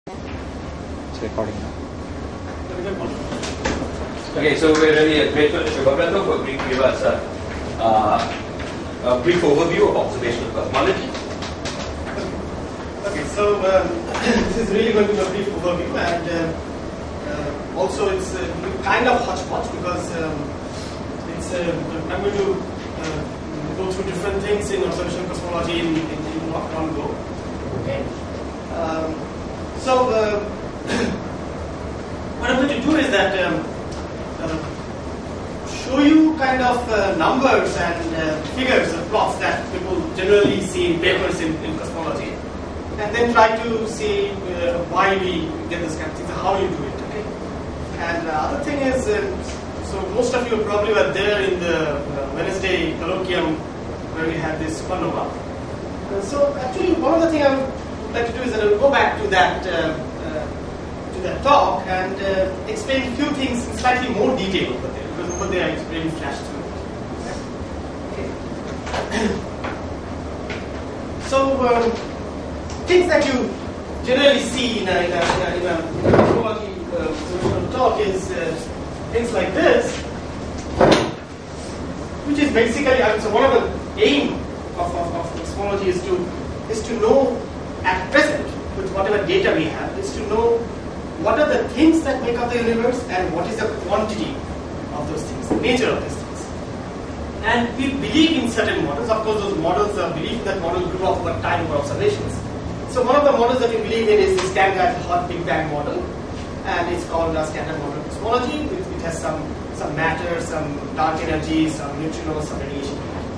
It's recording now. Okay, so we're really grateful to Shubhabranto for giving us a brief overview of observational cosmology. Okay, so this is really going to be a brief overview, and also it's kind of hodgepodge because I'm going to go through different things in observational cosmology in one go. Okay. What I'm going to do is that show you kind of numbers and figures and plots that people generally see in papers in cosmology, and then try to see why we get this kind of things, how you do it. Okay. And the other thing is, so most of you probably were there in the Wednesday colloquium where we had this supernova. So actually, one of the things I would like to do is that I will go back to that talk and explain a few things in slightly more detail over there, because over there I explained flash through. Okay. So things that you generally see in a cosmology talk is things like this, which is basically, so one of the aim of cosmology is to know at present, with whatever data we have, is to know what are the things that make up the universe and what is the quantity of those things, the nature of these things. And we believe in certain models. Of course, those models, believe that model grew up over time over observations. So one of the models that we believe in is the standard hot Big Bang model, and it's called a standard model of cosmology. It has some matter, some dark energy, some neutrinos, some radiation.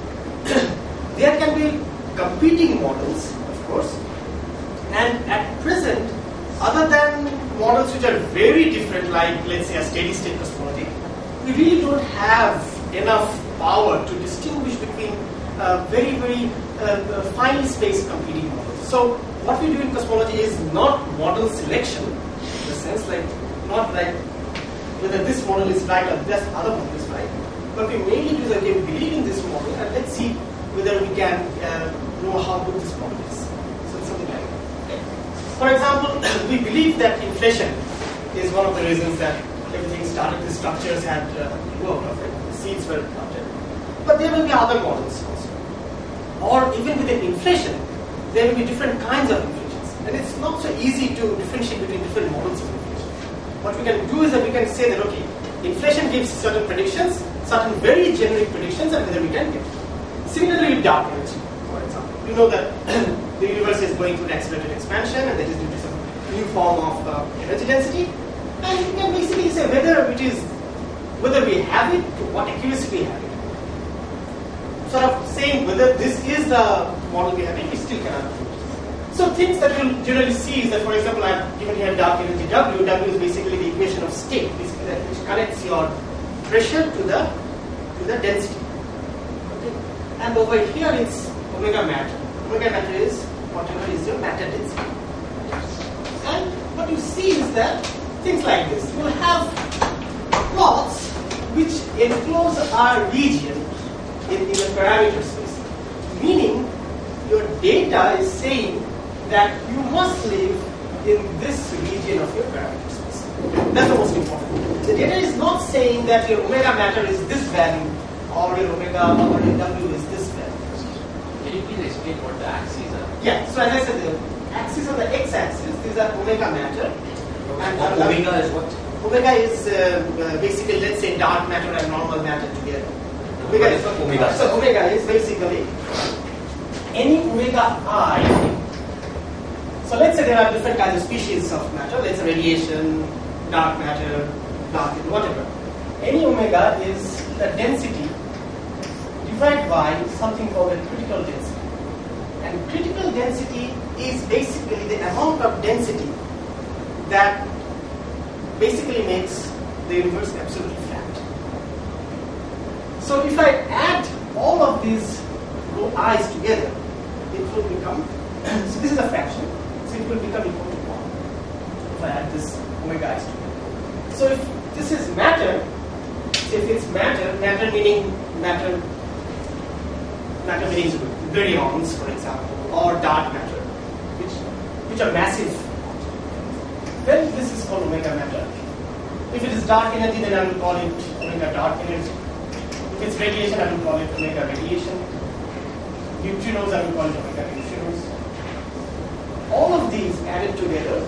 There can be competing models, of course, and at present, other than models which are very different, like let's say a steady state cosmology, we really don't have enough power to distinguish between very, very finely spaced competing models. So what we do in cosmology is not model selection, in the sense like not like whether this model is right or this other model is right, but we mainly do that we believe in this model and let's see whether we can know how good this model is. So it's something like that. Okay. For example, we believe that inflation is one of the reasons that everything started, the structures had worked, the seeds were planted. But there will be other models also. Or even within inflation, there will be different kinds of inflations. And it's not so easy to differentiate between different models of inflation. What we can do is that we can say that, okay, inflation gives certain predictions, certain very generic predictions, and whether we can get it. Similarly with dark energy, for example. You know that the universe is going through an accelerated expansion, and that is due to some new form of energy density. And you can basically say whether we have it, to what accuracy we have it. Sort of saying whether this is the model we have it, we still cannot do it. So things that you'll generally see is that, for example, I have given here dark energy W. W is basically the equation of state, basically that which connects your pressure to the density. Okay. And over here it's omega matter. Omega matter is whatever is your matter density. And what you see is that things like this. You will have plots which enclose our region in the parameter space. Meaning your data is saying that you must live in this region of your parameter space. That's the most important. The data is not saying that your omega matter is this value or your omega or your W is this value. Can you please explain what the axes are? Yeah, so as I said, the axis on the x-axis, these are omega matter. And omega is what? Omega is basically, let's say, dark matter and normal matter together. Omega is what omega. So omega is basically any omega I. So let's say there are different kinds of species of matter. Let's say radiation, dark matter, whatever. Any omega is the density divided by something called a critical density. And critical density is basically the amount of density that basically makes the universe absolutely flat. So if I add all of these row i's together, it will become, so this is a fraction, so it will become equal to 1 if I add this omega i's together. So if this is matter, so if it's matter meaning matter meaning baryons, for example, or dark matter, which are massive. If it is dark energy, then I will call it omega dark energy. If it's radiation, I will call it omega radiation. Neutrinos, I will call it omega neutrinos. All of these added together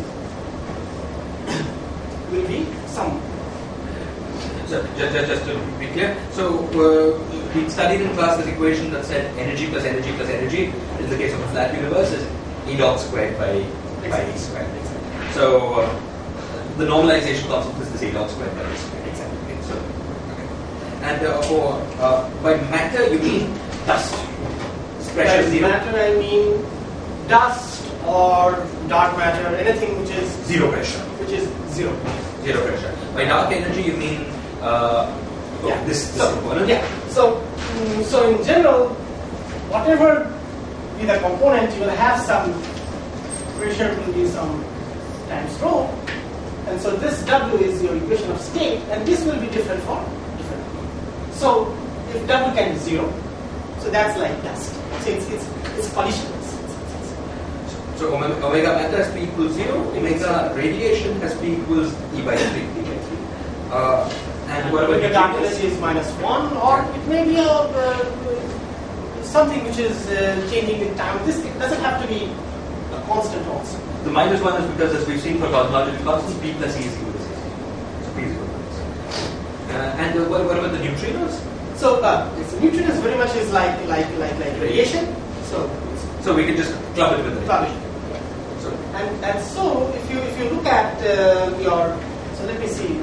will be sum. So just to be clear, so we studied in class this equation that said energy plus energy plus energy. In the case of a flat universe, is E dot squared by E squared. So the normalization constant is this E dot squared by E squared. Exactly. So, okay. And by matter you mean dust. Pressure By zero. matter I mean dust or dark matter, anything which is Zero pressure. which is zero. Zero pressure. By dark energy you mean this component. Yeah. So in general, whatever be the component, you will have some pressure, will be some times rho, and so this W is your equation of state, and this will be different for different. So if W can be zero, so that's like dust. So it's collisionless. So omega matter has P equals 0, omega radiation has P equals E by 3. And what about the dark energy is -1, or it may be something which is changing with time. This it doesn't have to be a constant also. The -1 is because, as we've seen for cosmological constants, P plus E is equal to 0. So P is equal to this. And what about the neutrinos? So neutrinos very much is like radiation. So we can just club it with it. Club it. So And so if you look at so let me see.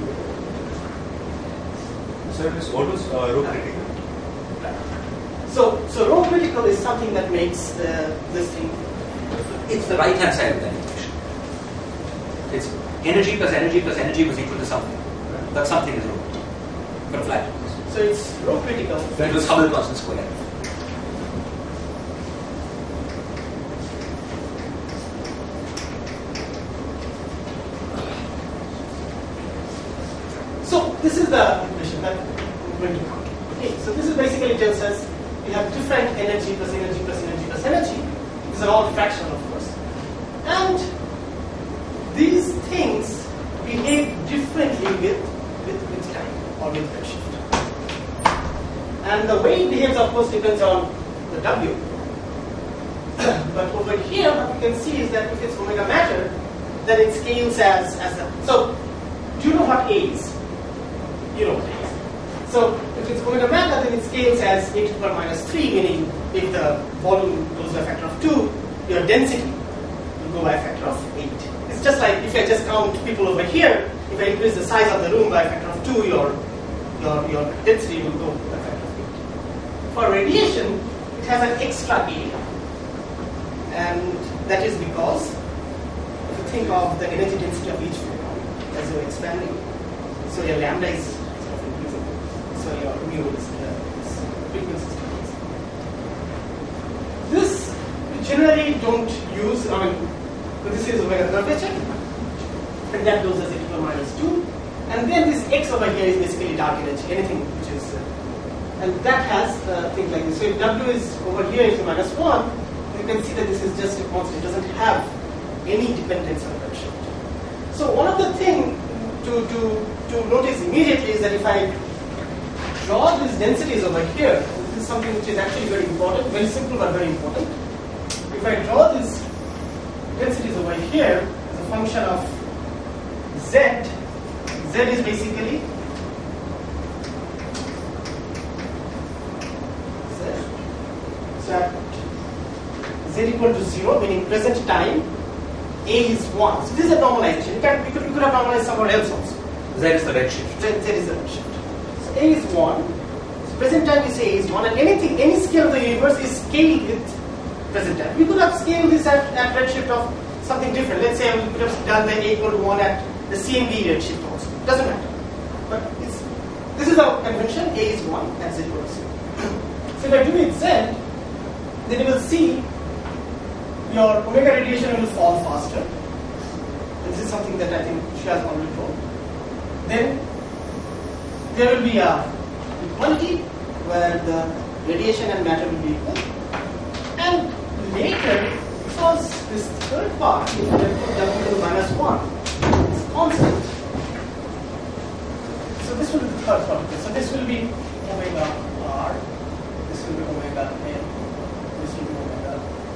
So it is always rho critical. So rho critical is something that makes this thing. it's the right hand side of that equation. It's energy plus energy plus energy was equal to something. That something is rho for flat. So it's rho critical. It was Hubble constant square. So this is the equation that we're going to count. Okay, so this is basically tells us we have different energy plus energy plus energy plus energy. These are all fractional, of course. And these things behave differently with time or with redshift. And the way it behaves, of course, depends on the W. But over here, what we can see is that if it's omega matter, then it scales as the. So, do you know what A is? You know what A is. So, if it's omega matter, then it scales as a to the power -3, meaning if the volume goes by a factor of 2, your density will go by a factor of 8. It's just like if I just count people over here, if I increase the size of the room by a factor of 2, your density will go by a factor of 8. For radiation, it has an extra A, and that is because if you think of the energy density of each photon as you're expanding, so your lambda is sort of increasing, so your mu is frequency is increasing. This we generally don't use. I mean, this is omega curvature, and that goes as a to the -2, and then this x over here is basically dark energy, anything which is, and that has things like this. So if W is over here is -1, you can see that this is just a constant. It doesn't have any dependence on redshift. So one of the things to notice immediately is that if I draw these densities over here, this is something which is actually very important, very simple but very important. If I draw these densities over here as a function of z, z is basically z. So at z equal to 0, meaning present time, A is 1. So this is a normalization. We could have normalized somewhere else also. Z is the redshift. Z is the redshift. So A is 1. So present time we say A is 1, and any scale of the universe is scaled with present time. We could have scaled this at redshift of something different. Let's say we could have done the A equal to 1 at the CMB redshift also. Doesn't matter. But this is our convention. A is 1 and Z equal to 0. So if I do it Z, then you will see your omega radiation will fall faster. And this is something that I think she has already told. Then there will be a equality where the radiation and matter will be equal. And later, because this third part, if I put W to the -1, is constant, this will be omega r, this will be omega n, this will be omega.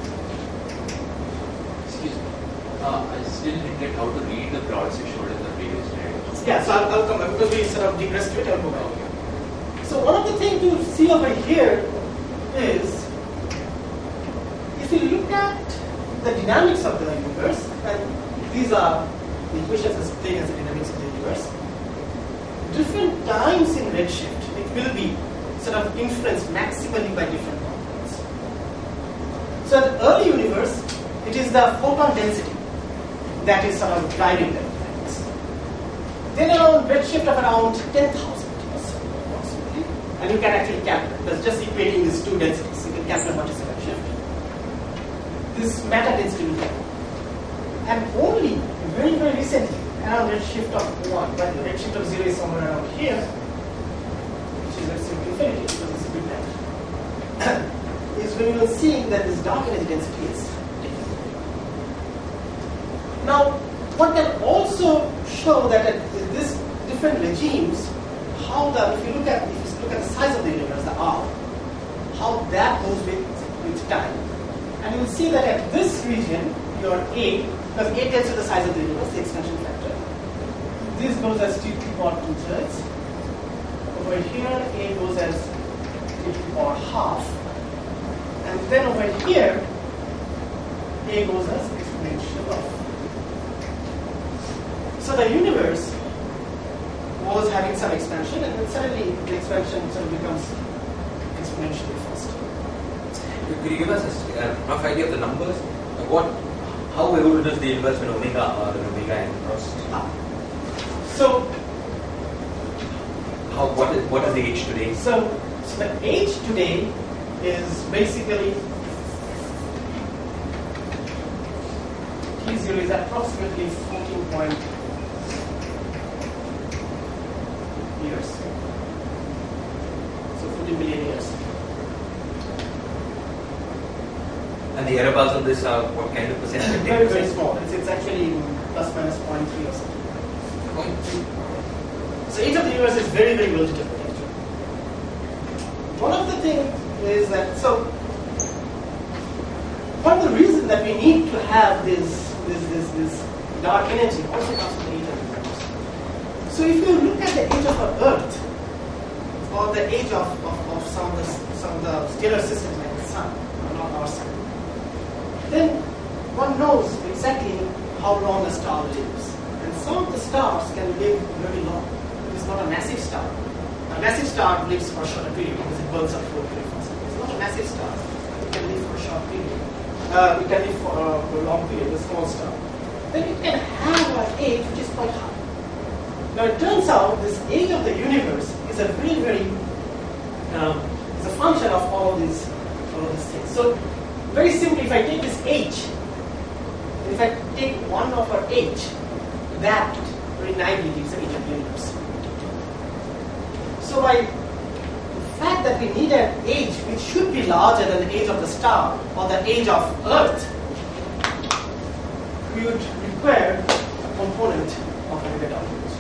Excuse me. I still didn't get how to read the plots you showed in the previous slide. Yeah, so I'll come back because we sort of digress to it. I'll go back. So one of the things to see over here is if you look at the dynamics of the universe, and these are the equations as plain as the dynamics of the universe, different times in redshift, it will be sort of influenced maximally by different components. So in the early universe, it is the photon density that is sort of driving the dynamics. Then around redshift of around 10,000 or so approximately, and you can actually calculate, that's just equating these two densities, you can calculate what is the redshift. This matter density will come. And only very, very recently, around redshift of 1, but the redshift of 0 is somewhere around here, which is let's say infinity because it's a big matter, is when you are seeing that this dark energy density is taking. Now, one can also show that at these different regimes, how the, if you look at the size of the universe, the R, how that moves with time. And you will see that at this region, your A, because A tells you the size of the universe, the expansion factor. This goes as T to the power 2/3. Over here, A goes as T to the power half. And then over here, A goes as exponential of. So the universe was having some expansion, and then suddenly the expansion sort of becomes exponentially faster. Could you give us a rough idea of the numbers? How evolved is the universe when omega r and omega n crossed? So what is the age today? So the age today is basically T0 is approximately 14 years. So 14 billion years. And the error bars on this are what kind of percentage? Very, very small. It's actually plus minus 0.3 or something. 0.3. So age of the universe is very, very well determined actually. One of the things is that, so one of the reasons that we need to have this dark energy also comes from the age of the universe. So if you look at the age of our Earth, or the age of some of the stellar systems like the Sun, not our Sun, then one knows exactly how long a star lives. And some of the stars can live very long. It is not a massive star. A massive star lives for a shorter period because it burns up very fast. It's not a massive star. It can live for a short period. It can live for a long period, a small star. Then it can have an age which is quite high. Now it turns out this age of the universe is a very, very, is a function of all these things. So very simply, if I take this h, if I take 1 over h, that very naively gives the age of the universe. So by the fact that we need an age which should be larger than the age of the star or the age of Earth, we would require a component of omega downwards.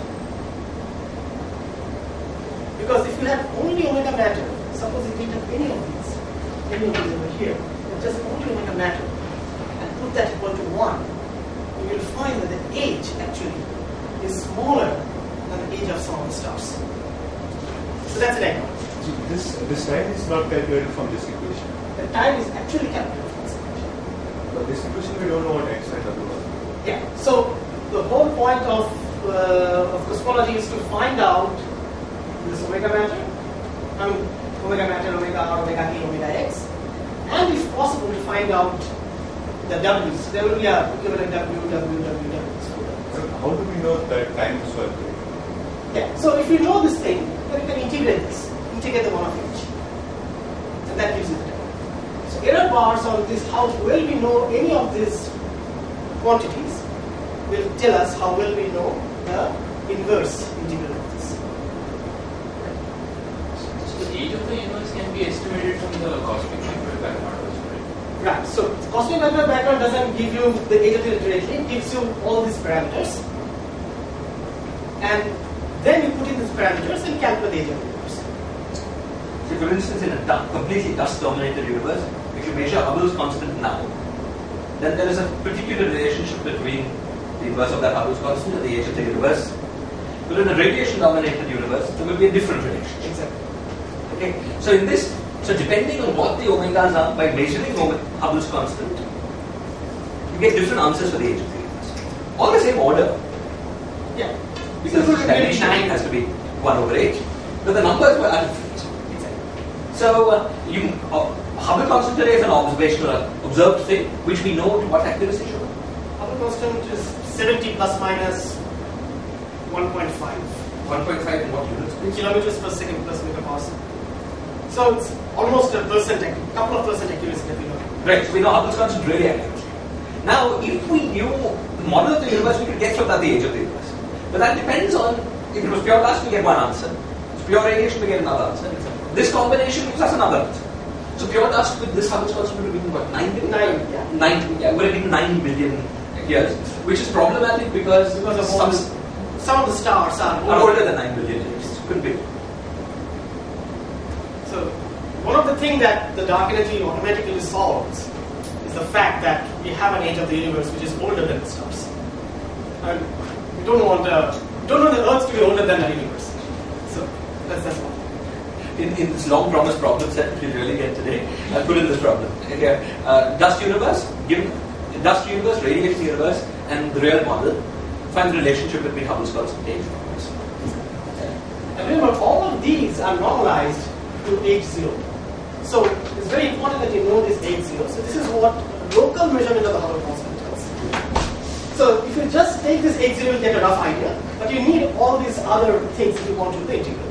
Because if you have only omega matter, suppose if you have any of these over here, just only omega matter, and put that equal to 1, you will find that the age actually is smaller than the age of some of the stars. So that's an echo. So this time is not calculated from this equation. The time is actually calculated from this equation. But this equation we don't know what x and w are. Yeah. So the whole point of cosmology is to find out this omega matter, omega matter, omega r, omega k, omega x, and if possible to find out the w's. There will be a equivalent w. So how do we know that time is so accurate? Yeah. So if you know this thing, then you can integrate this. Integrate the 1 of each. And that gives you the time. So error bars on this, how well we know any of these quantities will tell us how well we know the inverse integral of this. So the age of the universe can be estimated from the cosmic microwave background also, right? Right. So cosmic microwave background doesn't give you the age of the universe directly. It gives you all these parameters. And then you put in these parameters and calculate the age of the universe. So for instance, in a completely dust-dominated universe, if you measure Hubble's constant now, then there is a particular relationship between the inverse of that Hubble's constant at the edge of the universe. But in a radiation-dominated universe, there will be a different relationship. Exactly. Okay. So in this, so depending on what the omegas are, by measuring Hubble's constant, you get different answers for the age of the universe. All the same order, Yeah. because So dimension has to be 1/h, but the numbers are different. Exactly. So Hubble constant today is an observational, observed thing, which we know to what accuracy should. Hubble constant is 70 plus minus 1.5 1.5 in what units, please? kilometers per second plus megapascal. So it's almost a couple of percent accuracy that we know. Right, so we know Hubble's constant really accurate. Now, if we knew the model of the universe, we could guess about the age of the universe. But that depends on, if it was pure dust, we get one answer. If it's pure radiation, we get another answer. This combination gives us another answer. So pure dust with this Hubble's constant would have been what, 9 billion? 9, yeah. Would have been 9 billion years, which is problematic because of some of the stars are are older than 9 billion years. Could be. So one of the things that the dark energy automatically solves is the fact that we have an age of the universe which is older than the stars. And we don't want the Earth to be older than the universe. So that's one. In this long promised problem set which we really get today, I'll put in this problem. Okay. Dust universe, given dust universe, radiation universe, and the real model, find the relationship between Hubble's constant age. And remember, all of these are normalized to H0. So it's very important that you know this H0. So this is what local measurement of the Hubble constant tells. So if you just take this H0, you'll get a rough idea. But you need all these other things if you want to do the integral.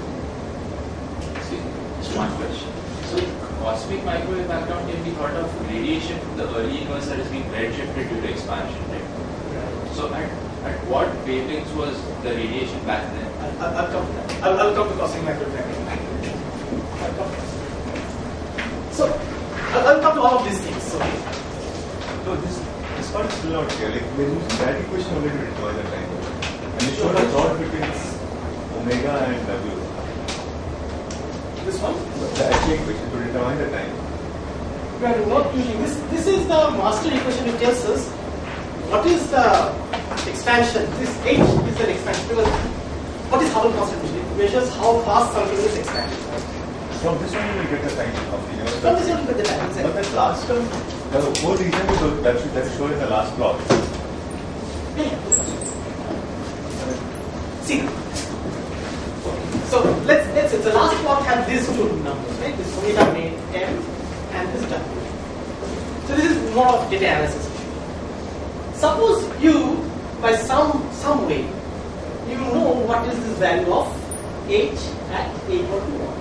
Just one question. So cosmic microwave background can be thought of radiation from the early universe that has been redshifted due to expansion, right? So at what wavelengths was the radiation back then? I'll come to that. I'll come to cosmic microwave background. I'll come to that. So I'll come to all of these things. So This part is still not clear. Like we're using that equation only to determine the time. And you showed a dot between omega and W. this one. The actual equation to determine the time. We are not using this. This is the master equation. It tells us what is the expansion. This H is an expansion because what is Hubble constant? It measures how fast something is expanding. From this one you will get the time of the universe. From this you will get the time. But Exactly. that last term, the whole region that is shown in the last plot. See. So let's say the last plot had these two numbers, right? This omega m and this w. So this is more of data analysis. Suppose you, by some way, you know what is this value of h at a equal to 1.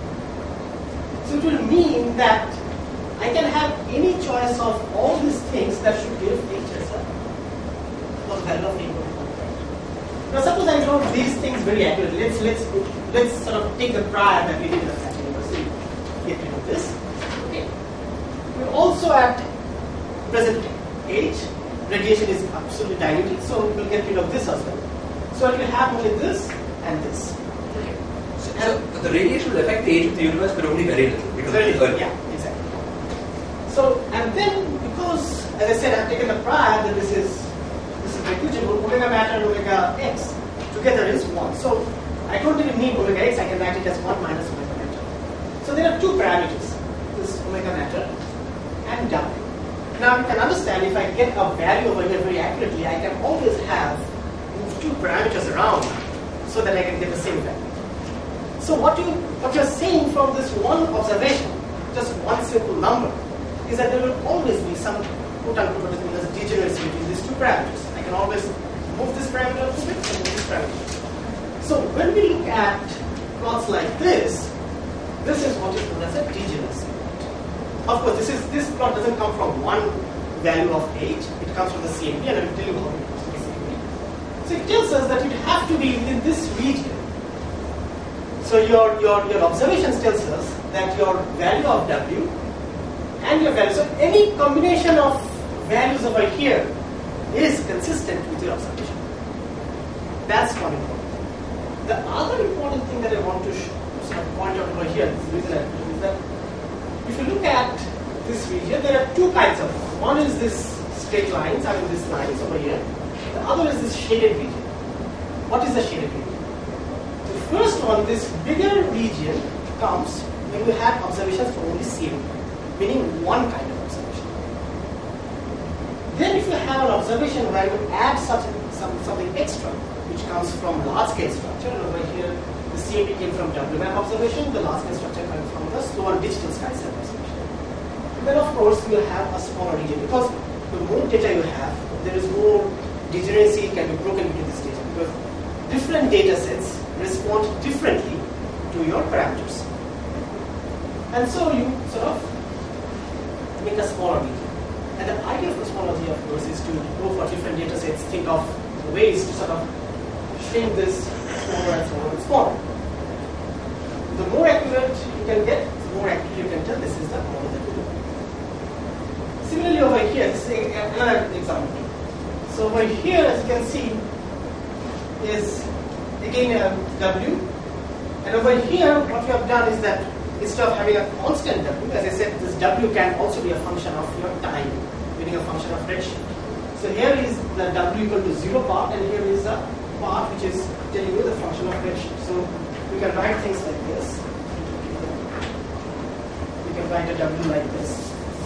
So it will mean that I can have any choice of all these things that should give h as a value of a equal to 1. Now suppose I know these things very accurately. Let's sort of take the prior that we did in the Stanford University. Get rid of this. Okay. We're also at present age. Radiation is absolutely diluted, so we'll get rid of this as well. So it will have only this and this. Okay. So the radiation will affect the age of the universe, but only very little because Very it's little. early. Yeah, exactly. So and then because as I said, I've taken the prior that this is negligible, omega matter and omega x together is 1. So I don't even need omega x, I can write it as 1 minus omega matter. So there are two parameters, this omega matter and w. Now you can understand if I get a value over here very accurately, I can always have two parameters around so that I can get the same value. So what you're saying from this one observation, just one simple number, is that there will always be some quote-unquote what is known as a degeneracy between these two parameters. I can always move this parameter a little bit and move this parameter. So when we look at plots like this is what is known as a degeneracy. Of course, this plot doesn't come from one value of h, it comes from the CMP, and I will tell you how it comes from the CMP. So it tells us that it has to be within this region. So your observations tells us that your value of W and your value, so any combination of values over here is consistent with your observation. That's one important thing. The other important thing that I want to sort of point out over here, this reason I put is that if you look at this region, there are two kinds of them. One is this straight lines, I mean these lines over here. The other is this shaded region. What is the shaded region? The first one, this bigger region, comes when you have observations for only CMB, meaning one kind of observation. Then if you have an observation where you add something extra, which comes from large-scale structure, and over here the CMB came from WMAP observation, the large-scale structure came from the slower digital SkySat observation. Then of course you have a smaller region, because the more data you have, there is more degeneracy can be broken into this data, because different data sets respond differently to your parameters. And so you sort of make a smaller region. And the idea of cosmology, of course, is to go for different data sets, think of ways to sort of shrink this smaller and smaller and smaller. The more accurate you can get, the more accurately you can tell this is the model that you do. Similarly over here, this is another example. So over here, as you can see, is again W. And over here, what we have done is that instead of having a constant W, as I said, this W can also be a function of your time, meaning a function of redshift. So here is the W equal to 0 part, and here is a part which is telling you the function of redshift. So we can write things like this. We can write a W like this.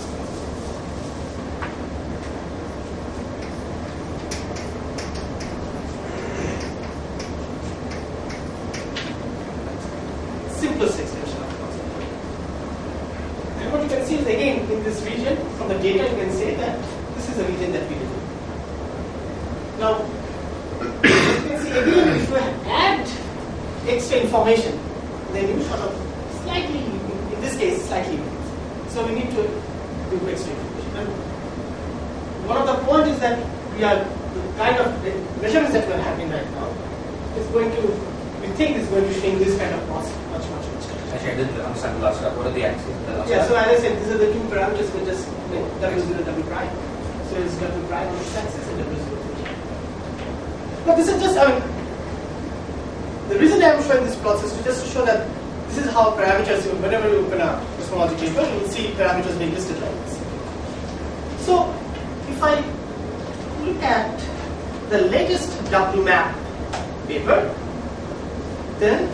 Simplest extension of concept. And what you can see is again in this region, from the data you can say that this is a region that we live in. Now, you can see again if you add extra information, then you sort of slightly, in this case, slightly increase. So we need to do extra information. And one of the points is that we are the kind of measurements that we are having right now is going to, we think is going to shrink this kind of cost much. Actually, I didn't understand the last part. What are the axes? Yeah, so as I said, these are the two parameters we just W0, W prime. So it's W prime on this axis and W0. But this is just, I mean, the reason I'm showing this plot is just to show that this is how parameters, whenever you open a cosmology paper, you will see parameters being listed like this. So if I look at the latest WMAP paper, then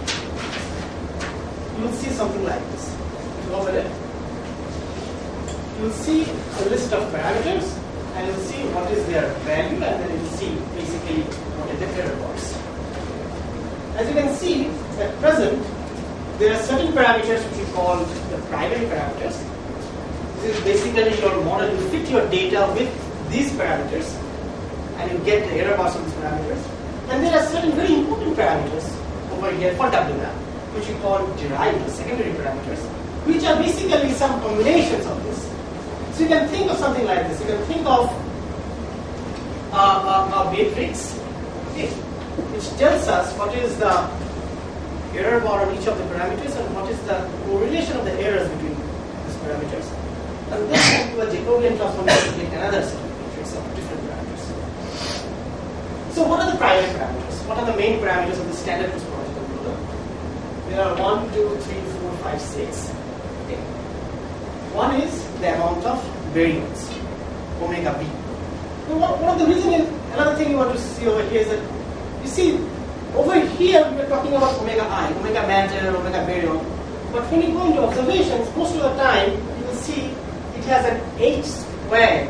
you will see something like this. If you open it, you will see a list of parameters, and you will see what is their value, and then you will see basically what is the error box. As you can see, at present, there are certain parameters which we call the primary parameters. This is basically your model. You fit your data with these parameters, and you get the error bars of these parameters. And there are certain very important parameters over here for WMAP, which we call derived secondary parameters, which are basically some combinations of this. So you can think of something like this. You can think of a matrix, okay, which tells us what is the error bar on each of the parameters and what is the correlation of the errors between these parameters. And then do a Jacobian transformation to get another set of matrices of different parameters. So what are the primary parameters? What are the main parameters of the standard cosmological model? There are 1, 2, 3, 4, 5, 6. Okay. One is the amount of baryons, omega b. Now, one of the reasons, another thing you want to see over here is that you see over here we are talking about omega I, omega matter, omega baryon. But when you go into observations, most of the time you will see it has an h squared.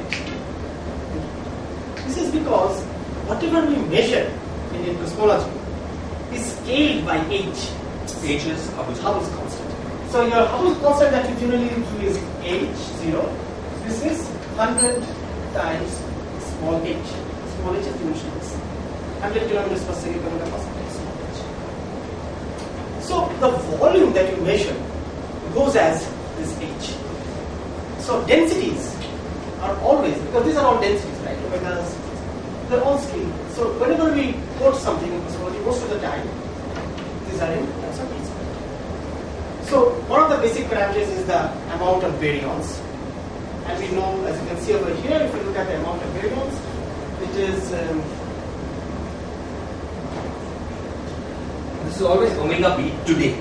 This is because whatever we measure in cosmology is scaled by h. H is Hubble's constant. So your Hubble's constant that you generally do is h0. This is 100 times small h. Small h is dimensionless. 100 kilometers per second per second is small h. So the volume that you measure goes as this h. So densities are always, because these are all densities, right? Omegas, they're all scaled. So whenever we quote something in cosmology, most of the time, these are in terms of h squared. So one of the basic parameters is the amount of baryons. And we know, as you can see over here, if you look at the amount of baryons, it is this is always omega b today, right?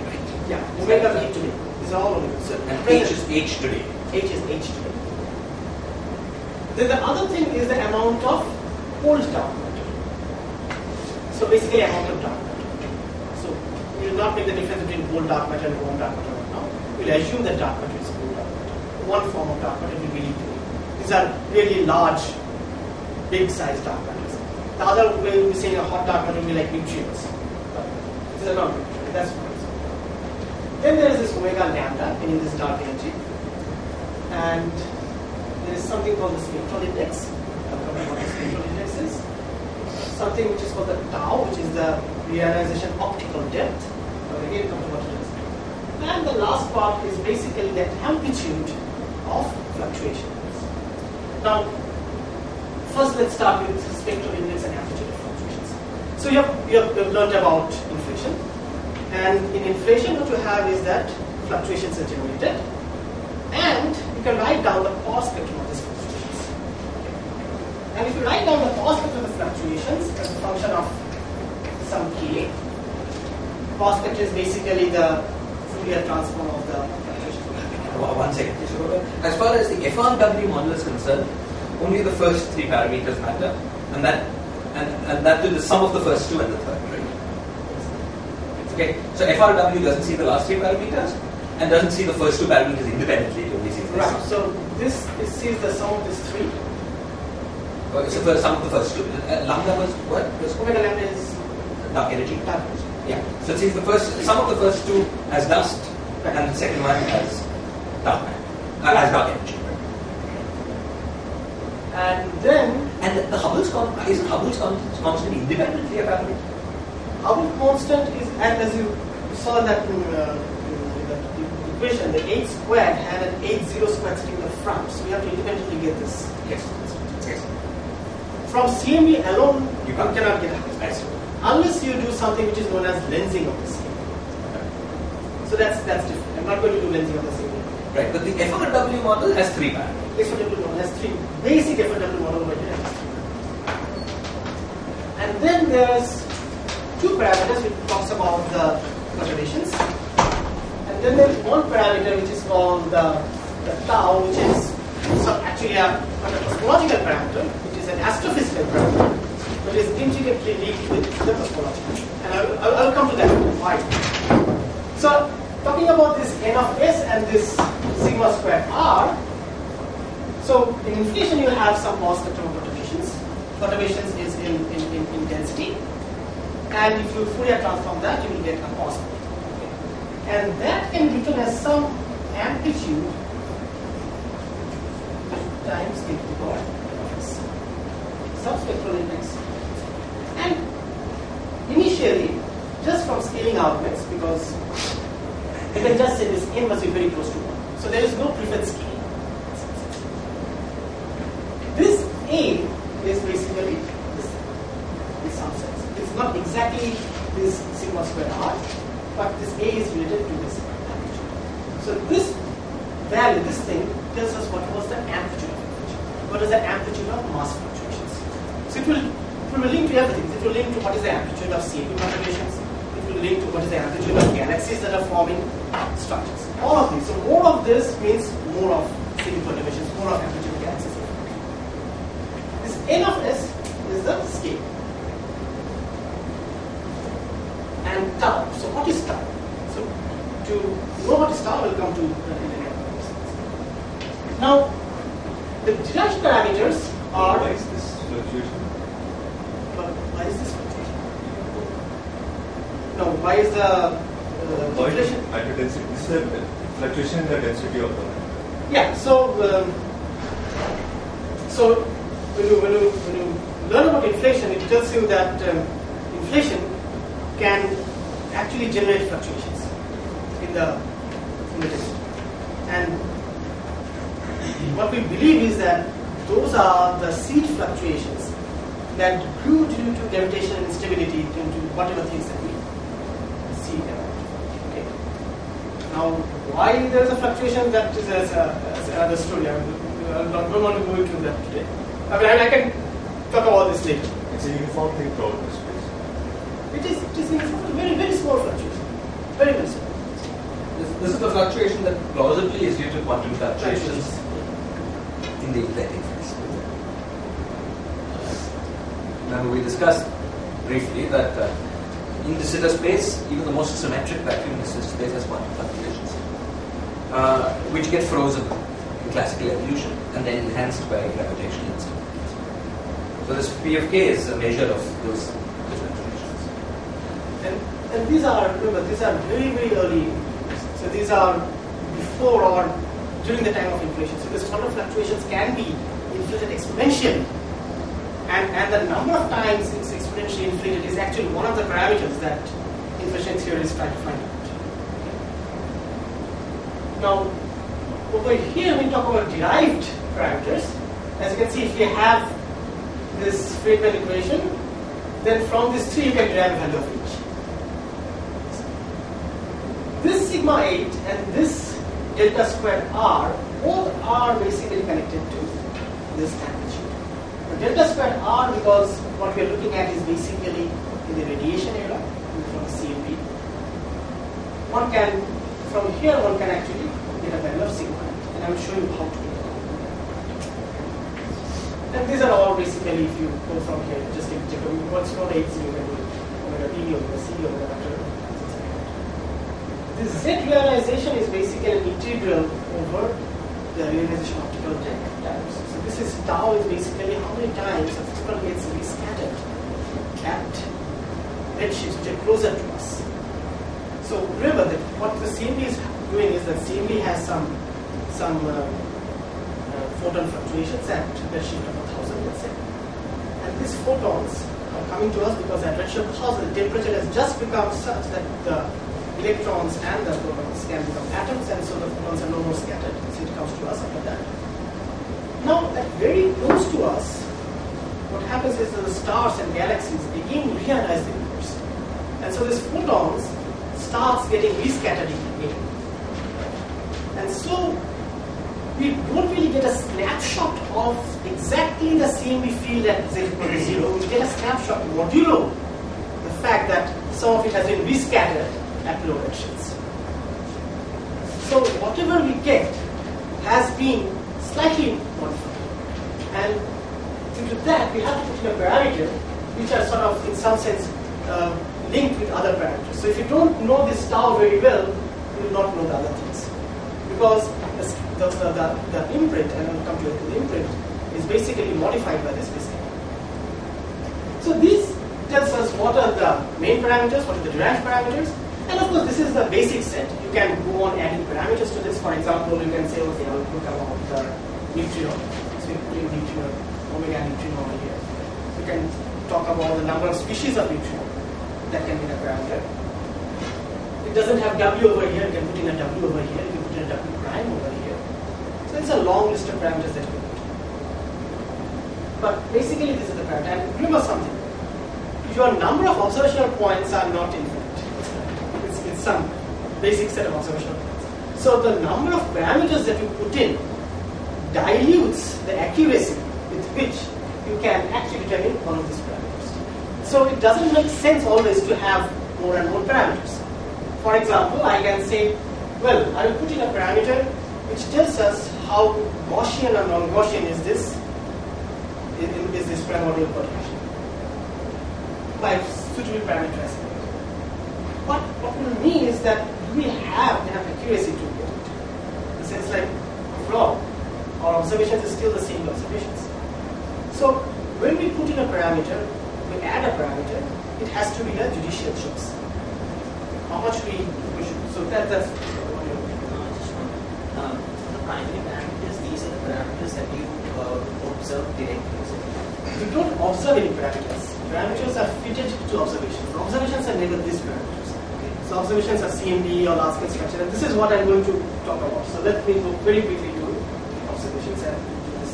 Yeah, omega V today. These are all omega. So And present. H is H today. H is H today. Then the other thing is the amount of cold dark matter. So basically amount of dark matter. So we will not make the difference between cold dark matter and warm dark matter right now. We will assume that dark matter is cold dark matter. One form of dark matter will be really. These are really large, big sized dark matters. The other way we say a hot dark matter will be like neutrinos. These are not neutrinos. That's one. Then there is this omega lambda, meaning this dark energy. And there is something called the spectral index. I'll come to what the spectral index is. Something which is called the tau, which is the reionization optical depth. Again, come to what it is. And the last part is basically the amplitude of fluctuations. Now, first let's start with spectral index and amplitude of fluctuations. So you have learned about inflation. And in inflation, what you have is that fluctuations are generated. And you can write down the power spectrum of these fluctuations. And if you write down the power spectrum of the fluctuations as a function of some k, power spectrum is basically the Fourier transform of the fluctuation. 1 second, please. As far as the FRW model is concerned, only the first 3 parameters matter, and that is the sum of the first 2 and the third, right? Okay, so FRW doesn't see the last 3 parameters and doesn't see the first 2 parameters independently. It only sees the Right. So this sees the sum of these 3. It's the first sum of the first 2. Lambda was what? Omega lambda is Dark energy. dark energy. Yeah. So it sees the first sum of the first 2 as dust, Right. and the second one as dark matter, as dark energy. And then And the Hubble's constant independently a parameter. Hubble constant is, and as you saw in that in the equation, the 8 squared had an 8 squared sitting in the front, so we have to independently get this. Yes. Yes. From CMB alone, You you can't. cannot get Hubble. I see. Unless you do something which is known as lensing of the CMB. So that's different. I'm not going to do lensing of the CMB. Right, but the FRW model has 3 parameters. FW model has 3 basic FW model over here. And then there's 2 parameters which talks about the perturbations. And then there's one parameter which is called the tau, which is actually a cosmological parameter, which is an astrophysical parameter, but is intricately linked with the cosmological. And I'll come to that. Why? So, talking about this n of s and this sigma square r, so in inflation you have some power spectrum of perturbations. Perturbations is in density. And if you Fourier transform that, you will get a power spectrum. And that can be written as some amplitude times e to the power of s. Subspectral index. And initially, just from scaling outwards, because you can just say this n must be very close to 1. So there is no preferred scale. This A is basically this subset. It's not exactly this sigma square r, but this A is related to this amplitude. So this value, this thing, tells us what was the amplitude of inflation. What is the amplitude of mass fluctuations. So it will link to everything. It will link to what is the amplitude of CMB perturbations. It will link to what is the amplitude of galaxies that are forming structures. All of these. So more of this means more of CMB perturbations, more of amplitude of galaxies. This n of s is the scale. And tau. So what is tau? So to know what is tau, we'll come to now. The Dirac parameters are. Why is this fluctuation? Why is this fluctuation? No, why is the inflation? At the density, this is a fluctuation in the density of the matter. Yeah. So when you learn about inflation, it tells you that inflation can actually generate fluctuations in the density. And what we believe is that those are the seed fluctuations that grew due to gravitational instability into whatever things that we see there. Okay. Now, why there is a fluctuation, that is another story. I don't want to go into that today. I mean, I can talk about this later. It's a uniform thing throughout the space. It is a very, very small fluctuation. Very, very small. This is the fluctuation that plausibly is due to quantum fluctuations in the eclectic phase. Remember, we discussed briefly that in the Sitter space, even the most symmetric vacuum in the Sitter space has quantum fluctuations, which get frozen in classical evolution and then enhanced by gravitational instabilities. So this P of k is a measure of those fluctuations. And these are, remember, these are very, very early. So these are before or during the time of inflation. So these quantum fluctuations can be inflated exponentially. And the number of times it's exponentially inflated is actually one of the parameters that inflation theorists try to find out. Now, over here we talk about derived parameters. As you can see, if you have this Friedman equation, then from this 3 you can derive a value of each. This sigma 8 and this delta squared r, both are basically connected to this amplitude. The delta squared r, because what we are looking at is basically in the radiation era from the CMB. One can, from here one can actually get a value of sigma 8, and I will show you how to do that. And these are all basically, if you go from here, just take what's called 8, so you can do omega t, omega c, omega vector. This Z realization is basically an integral over the realization optical times. So this is tau is basically how many times a physical gets rescattered at redshifts which are closer to us. So remember that what the CMB is doing is that CMB has some photon fluctuations at redshift of 1000, let's say. And these photons are coming to us because at redshift 1000 the temperature has just become such that the electrons and the protons can become atoms, and so the photons are no more scattered. So it comes to us after that. Now, at very close to us, what happens is that the stars and galaxies again realize the universe. And so these photons starts getting rescattered again. And so we don't really get a snapshot of exactly the CMB field at z equal to 0. We get a snapshot modulo the fact that some of it has been rescattered at low redshifts. So whatever we get has been slightly modified. And due to that, we have to put in a parameter which are sort of, in some sense, linked with other parameters. So if you don't know this tau very well, you will not know the other things. Because the imprint, and I'll come to it, the imprint is basically modified by this viscosity. So this tells us what are the main parameters, what are the derived parameters, and of course this is the basic set. You can go on adding parameters to this. For example, you can say, okay, I'll look about the neutrino. So you put in neutrino, omega neutrino over here. You can talk about the number of species of neutrino. That can be the parameter. It doesn't have W over here, you can put in a W over here, you can put in a W prime over here. So it's a long list of parameters that you can put in. But basically this is the parameter. And remember something, your number of observational points are not infinite. It's some basic set of observational points. So the number of parameters that you put in dilutes the accuracy with which you can actually determine one of these parameters. So it doesn't make sense always to have more and more parameters. For example, I can say, well, I will put in a parameter which tells us how Gaussian or non-Gaussian is this primordial potential by suitable parameter. What will mean is that we have enough accuracy to get it. In a sense like flaw, our observations is still the same observations. So when we put in a parameter, we add a parameter, it has to be a judicial choice. How much we should. So that's what you're doing. The primary parameters, these are the parameters that you observe directly. You don't observe any parameters. Parameters are fitted to observations. The observations are never these parameters. So observations are CMB or large scale structure, and this is what I'm going to talk about. So let me go very quickly to observations and do this.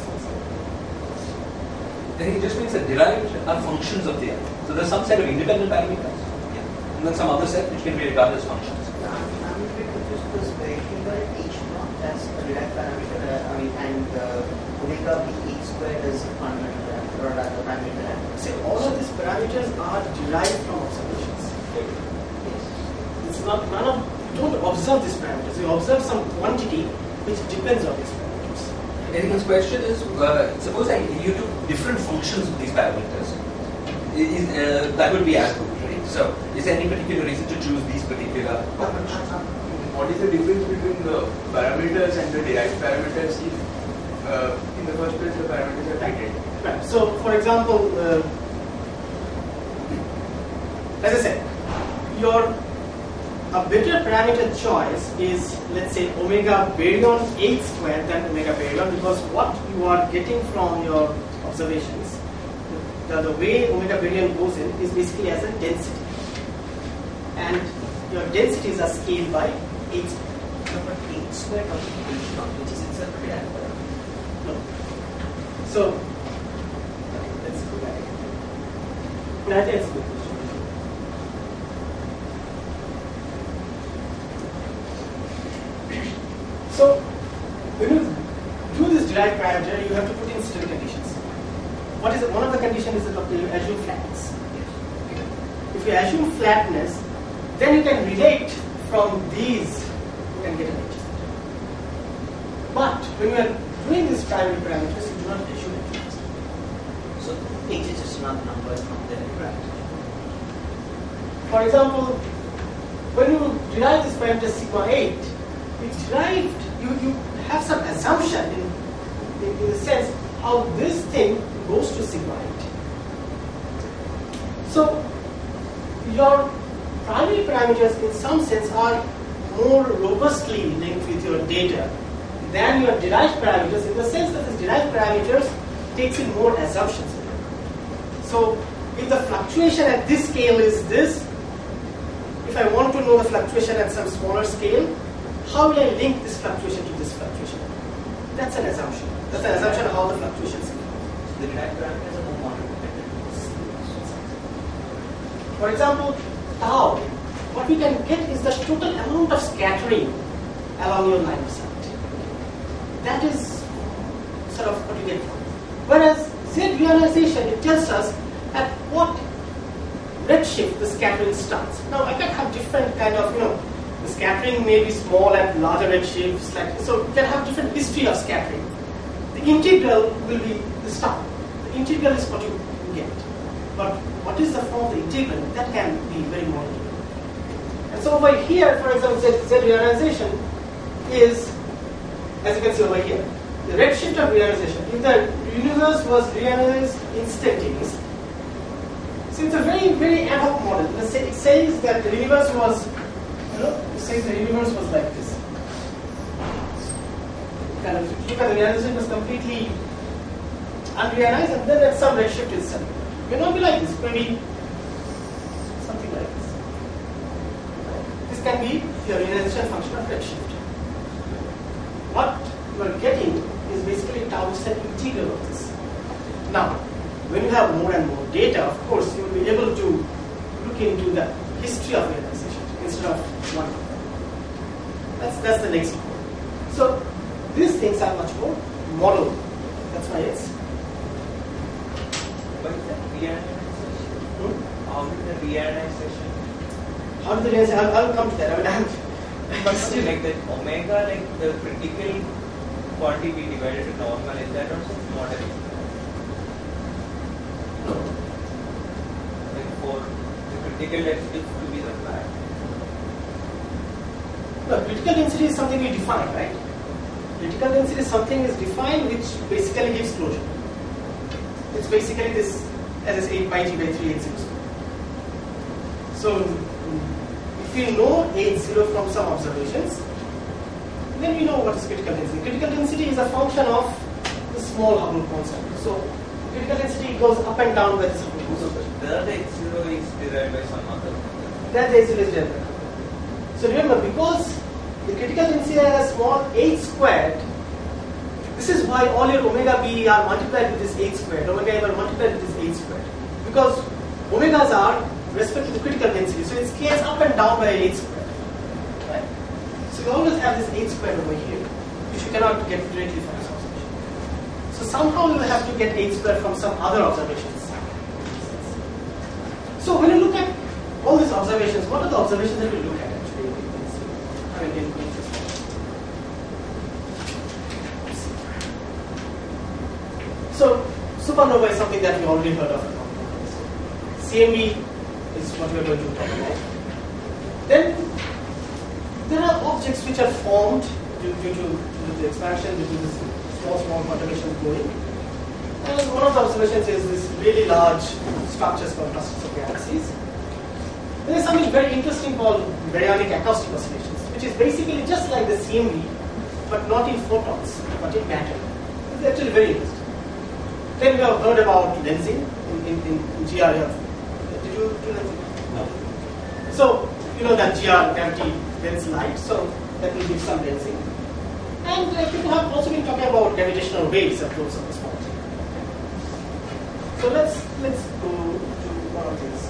Then it just means that derived are functions of the other. So there's some set of independent parameters, and then some other set which can be regarded as functions. I'm a bit confused because if you got H naught, that's a derived parameter, and omega b H squared is a fundamental parameter or rather parameter parameter. So all of these parameters are derived from observations. Yes. It's not, don't observe these parameters. You observe some quantity which depends on these parameters. Anyone's question is, suppose you took different functions of these parameters. That would be as good, right? So, is there any particular reason to choose these particular functions? What is the difference between the parameters and the derived parameters if in the first place the parameters are treated? Right. So, for example, as I said, a better parameter choice is, let's say, omega baryon 8 squared than omega baryon, because what you are getting from your observations, the way omega baryon goes in is basically as a density, and your densities are scaled by 8 squared. No, but 8 squared of H naught, which is itself a derived parameter. No. So, let's go back. That's a good question. So, when you do this derived parameter, you have to put in certain conditions. One of the conditions is that you assume flatness. If you assume flatness, then you can relate from these, you can get an H. But when you are doing these primary parameters, you do not assume it. So H is just not numbers from there. Right. For example, when you derive this parameter sigma 8, it's derived, you have some assumption in the sense how this thing goes to sigma 8. So your primary parameters in some sense are more robustly linked with your data than your derived parameters, in the sense that these derived parameters takes in more assumptions. So if the fluctuation at this scale is this, if I want to know the fluctuation at some smaller scale, how will I link this fluctuation to this fluctuation? That's an assumption. That's an assumption of how the fluctuations go. So the derived parameters are more model dependent. For example, tau, what we can get is the total amount of scattering along your line of sight. That is sort of what you get from. Whereas Z reionization, it tells us at what redshift the scattering starts. Now I can have different kind of, the scattering may be small at larger redshifts, so you can have different history of scattering. The integral will be the start. The integral is what you get. But what is the form of the integral? That can be very molecular. And so over here, for example, Z reionization is, as you can see over here, the redshift of reionization. If the universe was reionized instantaneously, so it's a very, very ad hoc model. It says that the universe was, it says the universe was like this. Kind of, look at the reionization was completely unreionized, and then at some redshift itself. It may not be like this, maybe something like this. This can be the reionization function of redshift. What you are getting is basically tau set integral of this. Now, when you have more and more data, of course, you will be able to look into the history of reionization instead of one. That's the next point. So these things are much more model. That's why it's. But is that reionization? How did the reionization? How did the reionization? I'll come to that. I mean, But still, like the omega, like the critical quantity divided to normal, is that also modeling? Like for the critical density to be supplied. no, critical density is something we define, right? Critical density is something is defined which basically gives closure. It's basically this, as I say, 8 pi g by 3 h0. So if you know h0 from some observations, then we know what is critical density. Critical density is a function of the small Hubble constant. So critical density goes up and down by this Hubble constant. Whether the H0 is derived by some other method. That h0 is derived. So remember, because the critical density has a small h squared, this is why all your omega b are multiplied with this h squared. Omega m are multiplied with this h squared. Because omegas are respect to the critical density. So it scales up and down by h squared. Right? So you always have this h squared over here, which you cannot get directly from this observation. So somehow you will have to get h squared from some other observations. So when you look at all these observations, what are the observations that we look at actually? I in this one. So supernova is something that we already heard of. CMB is what we are going to talk about. Then there are objects which are formed due to the expansion, due to this small perturbations going. And one of the observations is this really large structures called clusters of galaxies. There is something very interesting called baryonic acoustic oscillations, which is basically just like the CMB, but not in photons, but in matter. It's actually very interesting. Then we have heard about lensing in GR. Did you do lensing? No. So, you know that GR, gravity lens light, so that will give some lensing. And people have also been talking about gravitational waves at those of the spot. So let's go to one of these.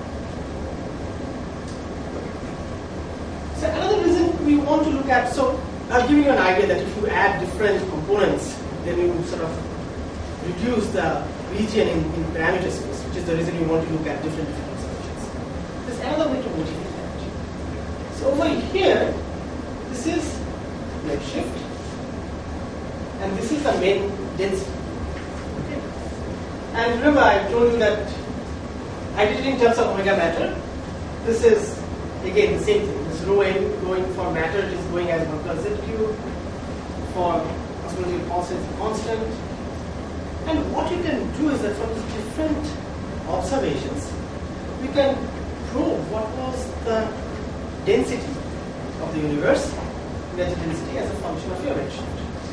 So another reason we want to look at, so I've given you an idea that if you add different components, then you sort of reduce the region in parameter space, which is the reason you want to look at different observations. There's another way to motivate that. So over here, this is redshift, and this is the main density. Okay. And remember, I told you that I did it in terms of omega matter. This is again the same thing. This rho n going for matter is going as 1 plus z cube. For cosmological constant. And what you can do is that from these different observations, we can probe what was the density of the universe, energy density as a function of your redshift.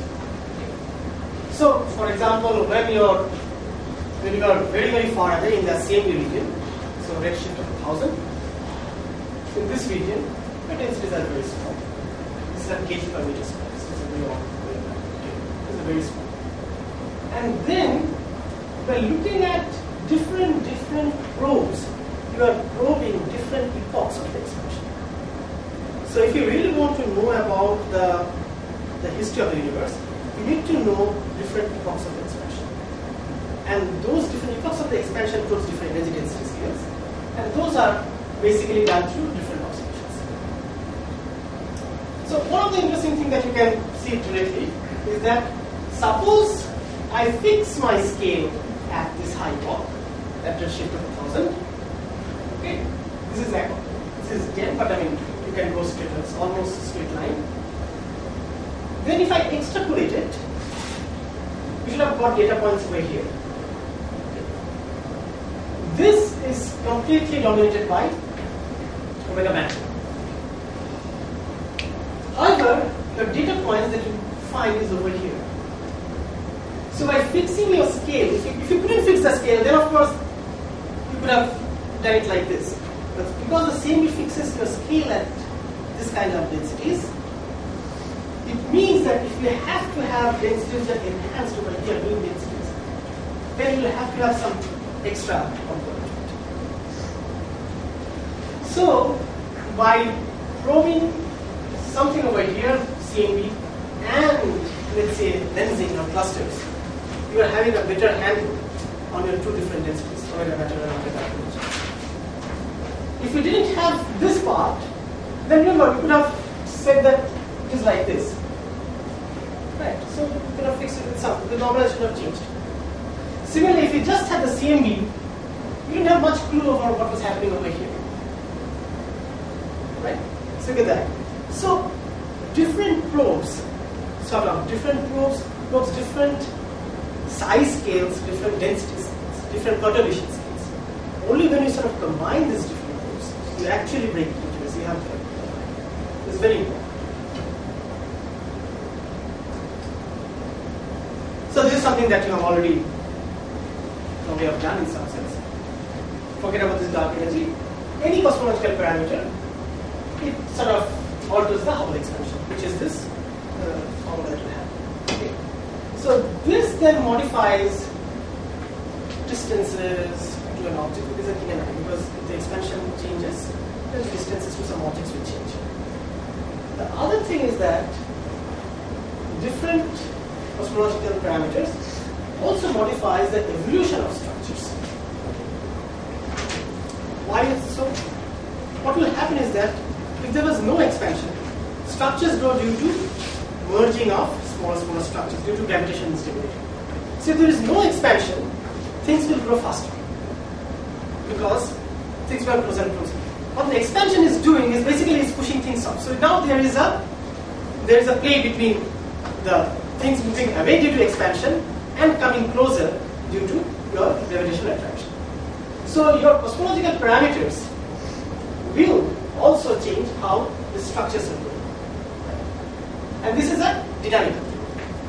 So, for example, when you are very, very far away in the CMB region, so redshift of 1000, in this region, the densities are very small. This is a kg per meter square. This is a very small. And then, by looking at different probes, you are probing different epochs of the expansion. So if you really want to know about the history of the universe, you need to know different epochs of the expansion. And those different epochs of the expansion produce different energy density scales. And those are basically done through different observations. So one of the interesting things that you can see directly is that suppose I fix my scale at this high epoch, at a shift of 1000. Okay, this is 10, but I mean you can go straight. It's almost a straight line. Then if I extrapolate it, we should have got data points over here. Okay. This is completely dominated by omega matter. However, the data points that you find is over here. So by fixing your scale, if you couldn't fix the scale, then of course you could have done it like this. But because the CMB fixes your scale at this kind of densities, it means that if you have to have densities that enhanced over here, mean densities, then you will have to have some extra component. So by probing something over here, CMB, and let's say lensing or clusters, you are having a better handle on your two different densities, omega matter and omega matter. If you didn't have this part, then remember you could have said that it is like this. Right, so you could have fixed it with some, the normalization would have changed. Similarly, if you just had the CMB, you didn't have much clue about what was happening over here. Right? So look at that. So different probes, different size scales, different density scales, different perturbation scales. Only when you sort of combine these different probes, you actually break the universe. You have to. It's very important. So this is something that you have already probably have done in some sense. Forget about this dark energy. Any cosmological parameter, it sort of alters the Hubble expansion, which is this formula that we have. Okay. So this then modifies distances to an object. It is a kinematic because if the expansion changes, then the distances to some objects will change. The other thing is that different cosmological parameters also modifies the evolution of structures. Why is so? What will happen is that if there was no expansion, Structures grow due to merging of smaller structures due to gravitational instability. So if there is no expansion, things will grow faster because things will closer and closer. What the expansion is doing is basically is pushing things up. So now there is a play between the things moving away due to expansion and coming closer due to your gravitational attraction. So your cosmological parameters will also change how the structures are going. And this is a dynamical thing.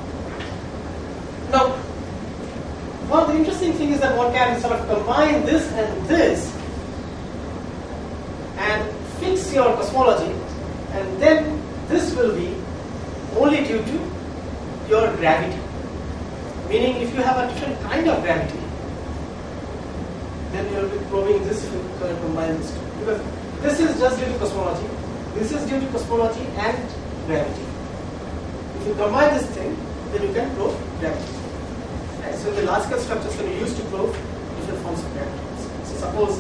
Now, one of the interesting things is that one can sort of combine this and fix your cosmology, and then this will be only due to your gravity. Meaning, if you have a different kind of gravity, then you will be proving this if you combine this two. Because this is just due to cosmology, this is due to cosmology and gravity. If you combine this thing, then you can prove gravity. Right? So the large scale structures can be used to prove different forms of gravity. So suppose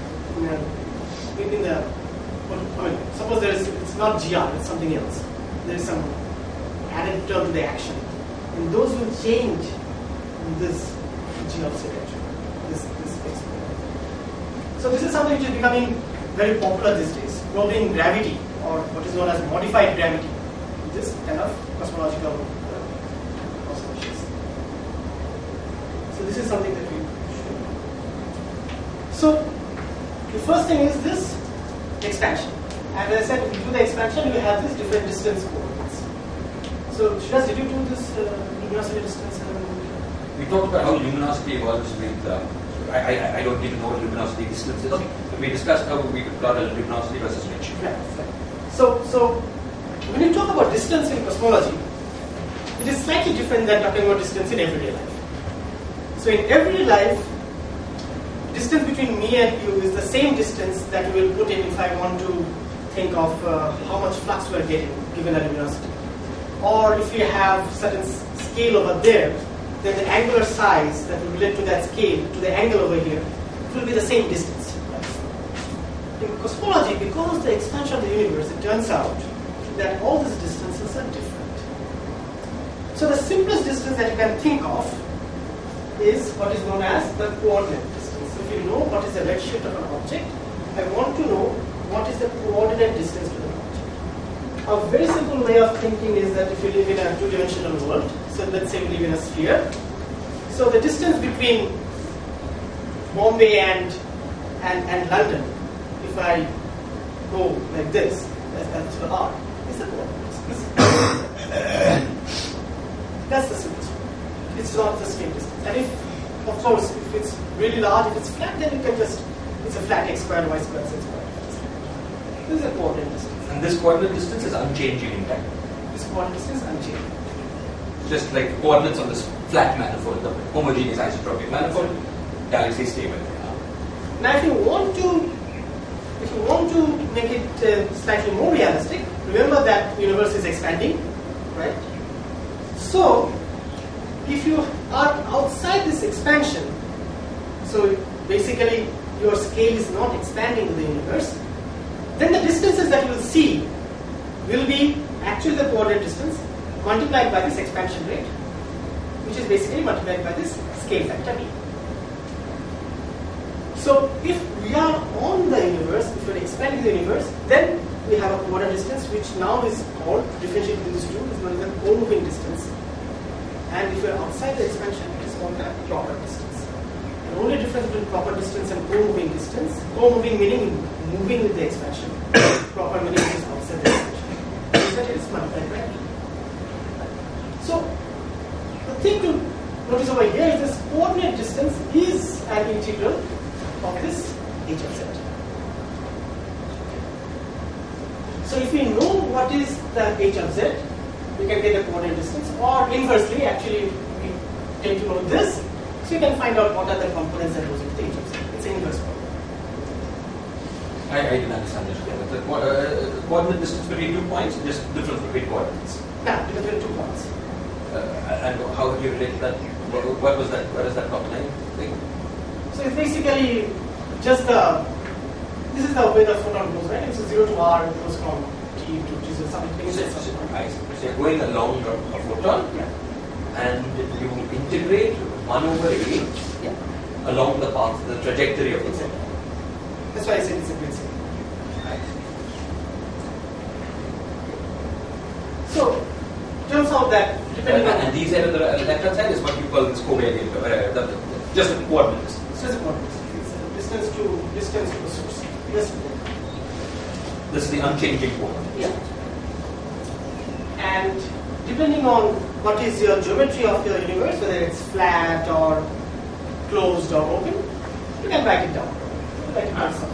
suppose it's not GR, it's something else. There is some added term to the action, and those will change this G offset actually. This experiment. So this is something which is becoming very popular these days, proving gravity, or what is known as modified gravity, this kind of cosmological observations. So this is something that we should. So the first thing is this expansion. And as I said, if you do the expansion, you have this different distance coordinates. So Shiraz, did you do this luminosity distance? We talked about how luminosity evolves with. I don't need to know what luminosity distance is. Okay. We discussed how we could plot a luminosity versus redshift. Right. So when you talk about distance in cosmology, it is slightly different than talking about distance in everyday life. So in everyday life, distance between me and you is the same distance that we will put in if I want to think of how much flux we are getting given a luminosity. Or if you have certain scale over there, then the angular size that will relate to that scale, to the angle over here, it will be the same distance. In cosmology, because the expansion of the universe, it turns out that all these distances are different. So the simplest distance that you can think of is what is known as the coordinate distance. So if you know what is the redshift of an object, I want to know what is the coordinate distance to the object. A very simple way of thinking is that if you live in a two-dimensional world, so let's say we live in a sphere, so the distance between Bombay and London, if I go like this, that's the R, is the coordinate distance. That's the simplest one. It's not the same distance. And if, of course, if it's really large, if it's flat, then you can just, it's a flat x squared, y squared, z squared. This is a coordinate distance. And this coordinate distance is unchanging in time. This coordinate distance is unchanged. Just like coordinates on this flat manifold, the homogeneous isotropic manifold, galaxy stable. Now, if you want to make it slightly more realistic, remember that universe is expanding, right? So, if you are outside this expansion, so basically your scale is not expanding to the universe, then the distances that you will see will be actually the coordinate distance multiplied by this expansion rate, which is basically multiplied by this scale factor E. So if we are on the universe, if we are expanding the universe, then we have a coordinate distance which now is called, differentiated into these two, is known as the co-moving distance. And if we are outside the expansion, it is called the proper distance. The only difference between proper distance and co-moving distance, co-moving meaning moving with the expansion, proper meaning is outside the expansion, is that it is multiplied by E. So the thing to notice over here is this coordinate distance is an integral of this h of z. So if we know what is the h of z, we can get the coordinate distance, or inversely, actually we tend to know this, so you can find out what are the components that goes into the h of z. It's an inverse problem. I didn't understand this. The coordinate distance between 2 points, just difference between coordinates. Now, between 2 points. And how have you related that? What was that? What is that coordinate thing? So it's basically just this is the way the photon goes, right? It's 0 to r, it goes from t to t to z. something. So you're going along a photon, and you integrate 1 over a along the path, the trajectory of the photon. That's why I said it's a grid signal. So, turns out that depending on And these here on the left-hand side is what you call this covariant, just the coordinate distance. This is what it's distance to the source. Yes. This is the unchanging coordinate. Yeah. And depending on what is your geometry of your universe, whether it's flat or closed or open, you can write it down. Write it down.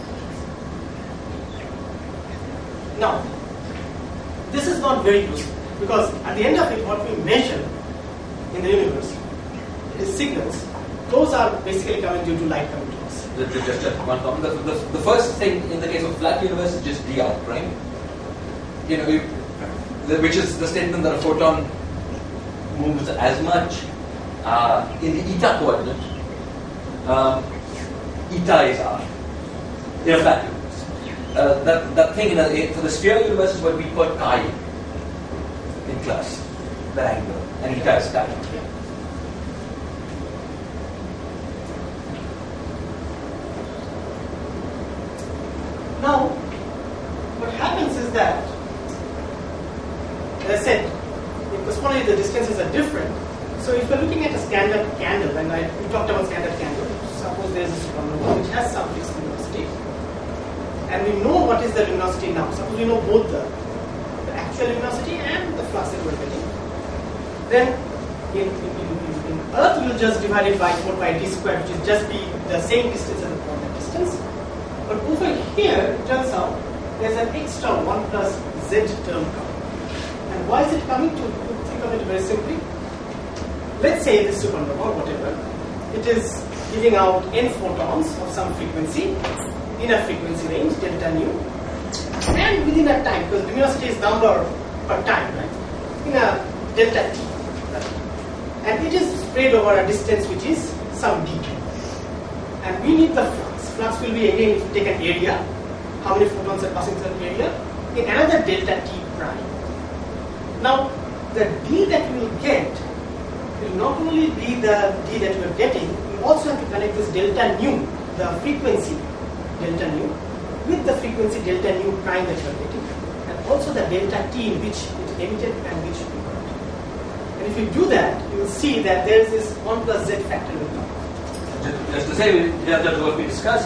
Now, this is not very useful because at the end of it, what we measure in the universe is signals. Those are basically coming due to light coming to us. Just one comment. The first thing in the case of flat universe is just d out prime. Which is the statement that a photon moves as much in the eta coordinate. Eta is r in a flat universe. That thing for the sphere universe is what we call chi in class, the angle, and eta is chi. Now, what happens is that, as I said, in cosmology the distances are different. So if you're looking at a standard candle, and we talked about standard candle, suppose there's a supernova which has some fixed luminosity, and we know what is the luminosity now. Suppose we know both the actual luminosity and the flux that we're getting. Then in Earth we'll just divide it by 4 pi d squared, which will just be the same distance as the coordinate distance. But over here, it turns out there's an extra 1 plus z term coming. And why is it coming? To think of it very simply. Let's say this supernova or whatever, it is giving out n photons of some frequency in a frequency range, delta nu, and within a time, because luminosity is number per time, right? In a delta t, right? And it is spread over a distance which is some d. And we need the flux. Flux will be again, if you take an area, how many photons are passing through that area, in another delta t prime. Now, the d that we will get will not only be the d that we are getting, we also have to connect this delta nu, the frequency delta nu, with the frequency delta nu prime that we are getting, and also the delta t in which it emitted and which we got. And if you do that, you will see that there is this 1 plus z factor will come. Just to say, that's what we discussed.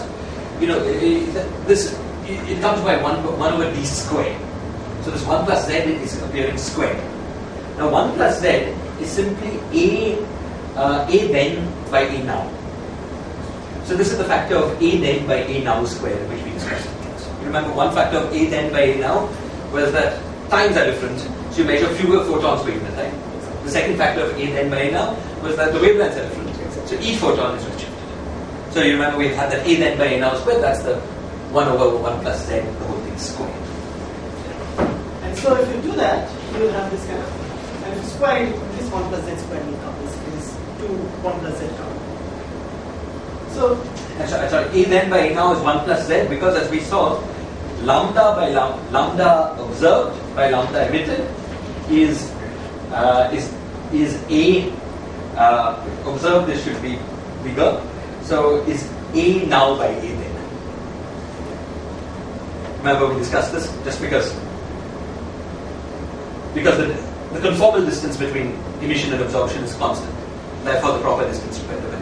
It comes by 1 over d squared. So this 1 plus z is appearing squared. Now 1 plus z is simply a then by a now. So this is the factor of a then by a now squared, which we discussed. You remember one factor of a then by a now was that times are different, so you measure fewer photons per unit time. The second factor of a then by a now was that the wavelengths are different, so each photon is redshifted. So you remember we had that a then by a now squared, that's the 1 over 1 plus z, the whole thing squared. And so if you do that, you will have this kind of, and if you square it, this 1 plus z squared will come, basically this 2 1 plus z come. So, sorry, a then by a now is 1 plus z because as we saw, lambda by lambda observed by lambda emitted is a observed. This should be bigger. So is a now by a then. Remember we discussed this just because the conformal distance between emission and absorption is constant. Therefore, the proper distance to the vector.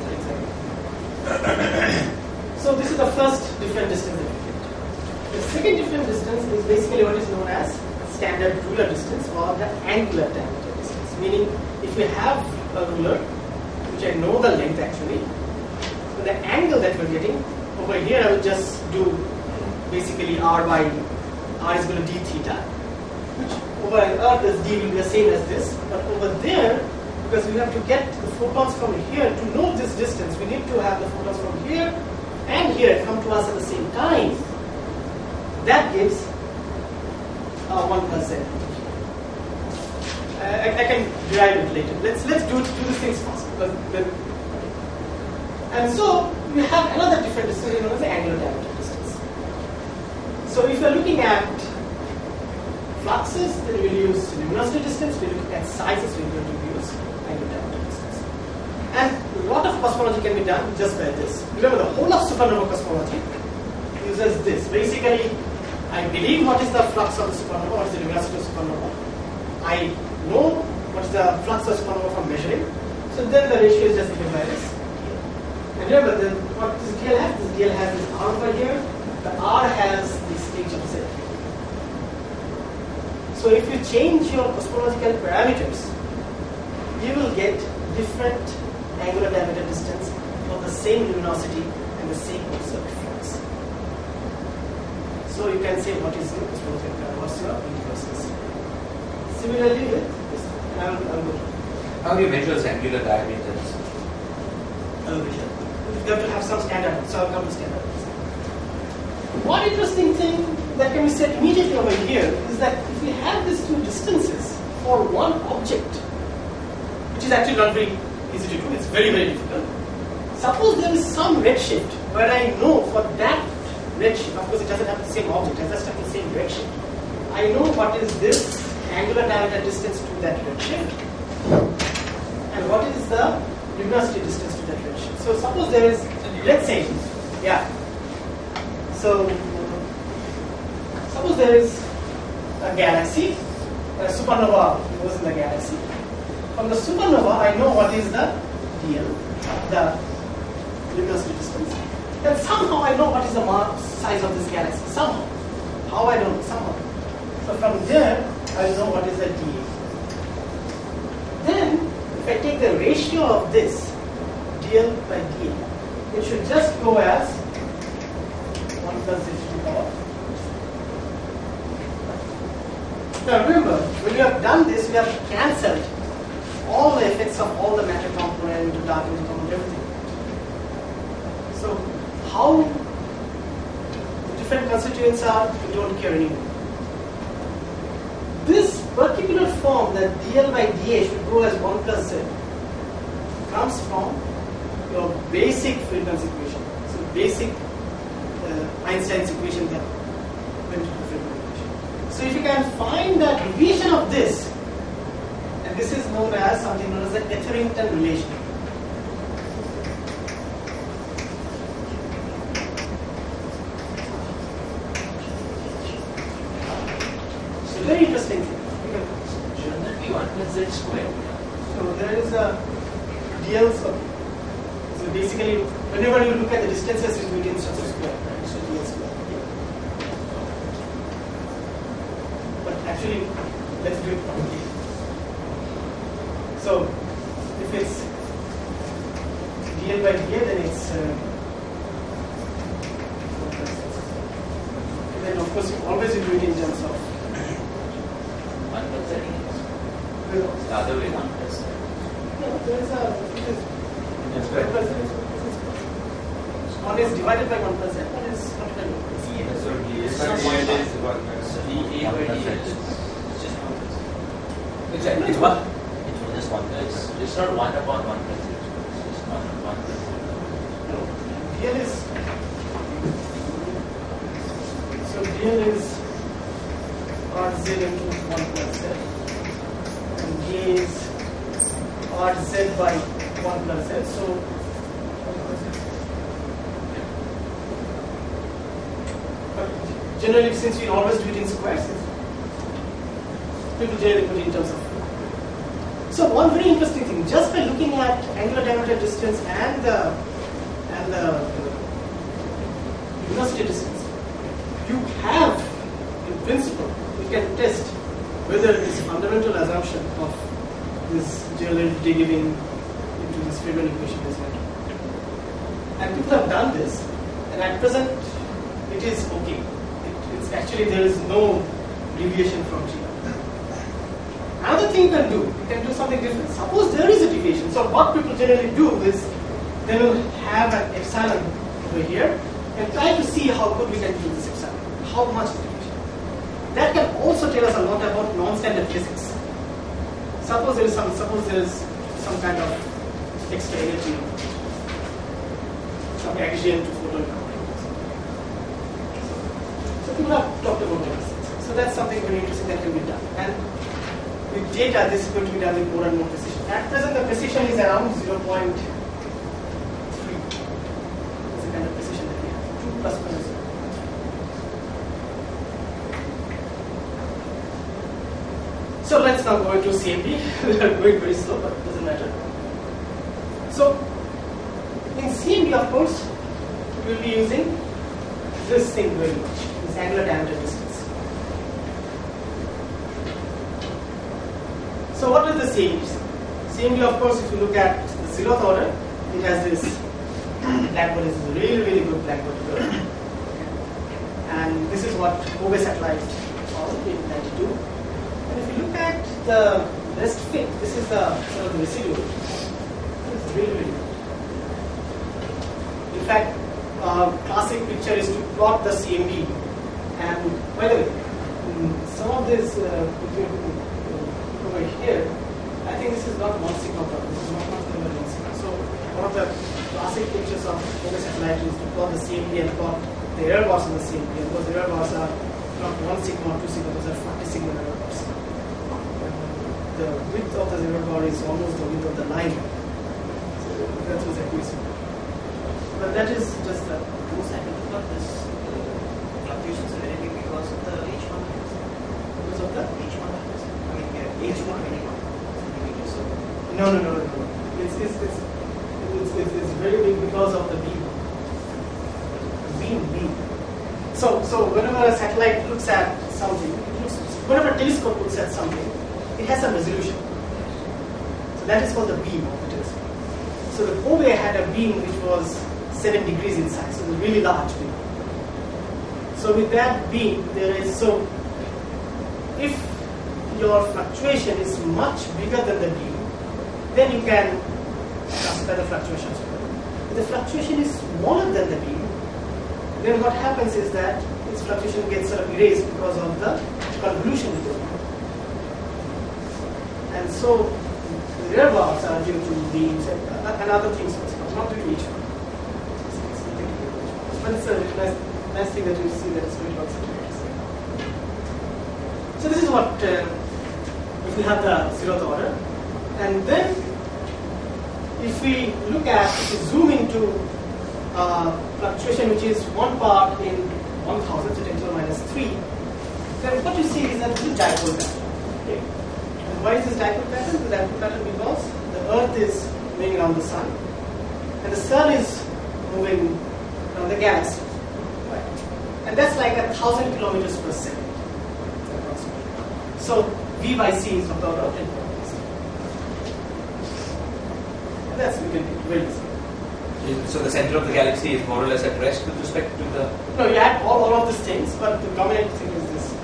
So this is the first different distance that we get. The second different distance is basically what is known as standard ruler distance or the angular diameter distance. Meaning, if you have a ruler, which I know the length actually, so the angle that we're getting, over here I will just do basically r is equal to d theta, which over on Earth this d will be the same as this, but over there, because we have to get the photons from here to know this distance, we need to have the photons from here and here come to us at the same time. That gives 1 plus z. I can derive it later. Let's do these things first. And so we have another different distance known as the angular diameter distance. So if you're looking at fluxes, then we will use luminosity distance. We look at sizes, we are going to use angular diameter distance. And a lot of cosmology can be done just by this. Remember, the whole of supernova cosmology uses this. Basically, I believe what is the flux of the supernova, what is the luminosity of supernova. I know what is the flux of supernova from measuring. So then the ratio is just given by this. And remember, what this DL has? This DL has this R over here. The R has the stage of Z. So if you change your cosmological parameters, you will get different angular diameter distance for the same luminosity and the same observed flux. So you can say what is your cosmological parameter, what's your universality. Similarly with this, and I will go to. How do you measure the angular diameters? You have to have some standard, so I'll come to standard. One interesting thing that can be said immediately over here is that if we have these two distances for one object, which is actually not very easy to do, it's very, very difficult. Suppose there is some redshift where I know for that redshift, of course it doesn't have the same object, it just have the same redshift. I know what is this angular diameter distance to that redshift and what is the luminosity distance to that redshift. So suppose there is, let's say, yeah. So suppose there is a galaxy, a supernova goes in the galaxy. From the supernova, I know what is the DL, the luminosity distance. Then somehow I know what is the size of this galaxy. Somehow. How I don't know? Somehow. So from there, I will know what is the DA. Then, if I take the ratio of this, DL by DA, it should just go as 1 plus z to the power. Now remember, when you have done this, we have cancelled all the effects of all the matter component, dark energy component, everything. So, how the different constituents are, we don't care anymore. This particular form that dl by dA should go as 1 plus z comes from your basic frequency equation. So basic Einstein's equation that went to the frequency equation. So if you can find the deviation of this, and this is known as something known as the Etherington relation. So very interesting thing. Shouldn't that be 1 plus z squared? So there is a DL square. So basically, whenever you look at the distances, it will be instances square. Right? So DL square. But actually, let's do it properly. So if it's DL by DA, then it's and then of course you always do it in terms of 1 plus z. The other way, 1 plus z. no, there is a it is 1 plus z. One is divided by 1 plus z, one is multiplied by 1 plus z. So It's dA not by 1 dA plus is 1 plus. dA by dA is just 1 plus z. Exactly. It's what? It's just 1 plus. It's not 1 upon 1 plus z. It's just 1 upon 1 plus z. No, DL is so DL is RZ into 1 plus z, and DA is RZ by 1 plus z. So but generally, since we always do it in squares, people generally put it in terms of. So one very interesting thing, just by looking at angular diameter distance and the luminosity distance, you have, in principle, you can test whether this fundamental assumption of this generality giving into this Friedmann equation is met. And people have done this, and at present it is okay. It's actually there is no deviation from G. Another thing you can do something different. Suppose there is a deviation. So what people generally do is they will have an epsilon over here and try to see how good we can do this epsilon. How much is the deviation? That can also tell us a lot about non-standard physics. Suppose there is some kind of extra energy, some axion to photon. So people have talked about all these things. So that's something very interesting that can be done. And with data, this is going to be done with more and more precision. At present, the precision is around 0.3. That's the kind of precision that we have. 2 plus minus 0. So let's now go into CMP. We are going very slow, but it doesn't matter. So in CMP, of course, we will be using this thing very much, this angular diameter distance. So what is the CMP? CMP, of course, if you look at the 0th order, it has this blackboard. This is a really, really good blackboard to learn. And this is what Kobe satellite found in 92. And if you look at the rest fit, this is the sort of the residual. It's really, really good. In fact, classic picture is to plot the CMB. And by the way, some of this over here, I think this is not 1 sigma plot. This is not 1 sigma. So one of the classic pictures of Kobe satellite is to plot the CMB and plot the error bars on the CMB. And those error bars are not 1 sigma or 2 sigma, those are 40 sigma error bars. The width of the error bar is almost the width of the line. So that was accuracy. But that is just the Most likely got this fluctuations are very big because of the H1. because of the H1. I mean, yeah, H1 21 centimeters. So no. It's very big because of the beam. Beam. So whenever a satellite looks at something, whenever a telescope looks at something, it has some resolution. So that is called the beam of the telescope. So the Kobe had a beam which was 7 degrees in size, so it was a really large beam. So with that beam, if your fluctuation is much bigger than the beam, then you can classify the fluctuations. If the fluctuation is smaller than the beam, then what happens is that its fluctuation gets sort of erased because of the convolution with the beam. And so the error bars are due to beams and other things, not due to each one. But it's a nice thing that you see that it's going to work centimeters. So this is what, if we have the 0th order. And then, if we look at, if we zoom into fluctuation which is 1 part in 1000, so 10 to the minus 3, then what you see is that this is dipole pattern. Okay. And why is this dipole pattern? The dipole pattern because the Earth is moving around the Sun, and the Sun is moving around the galaxy. Right? And that's like 1,000 kilometers per second. So V by C is of the order of 10 kilometers. And that's we can do very easy. So the center of the galaxy is more or less at rest with respect to the... No, you add all of these things, but the dominant thing is this.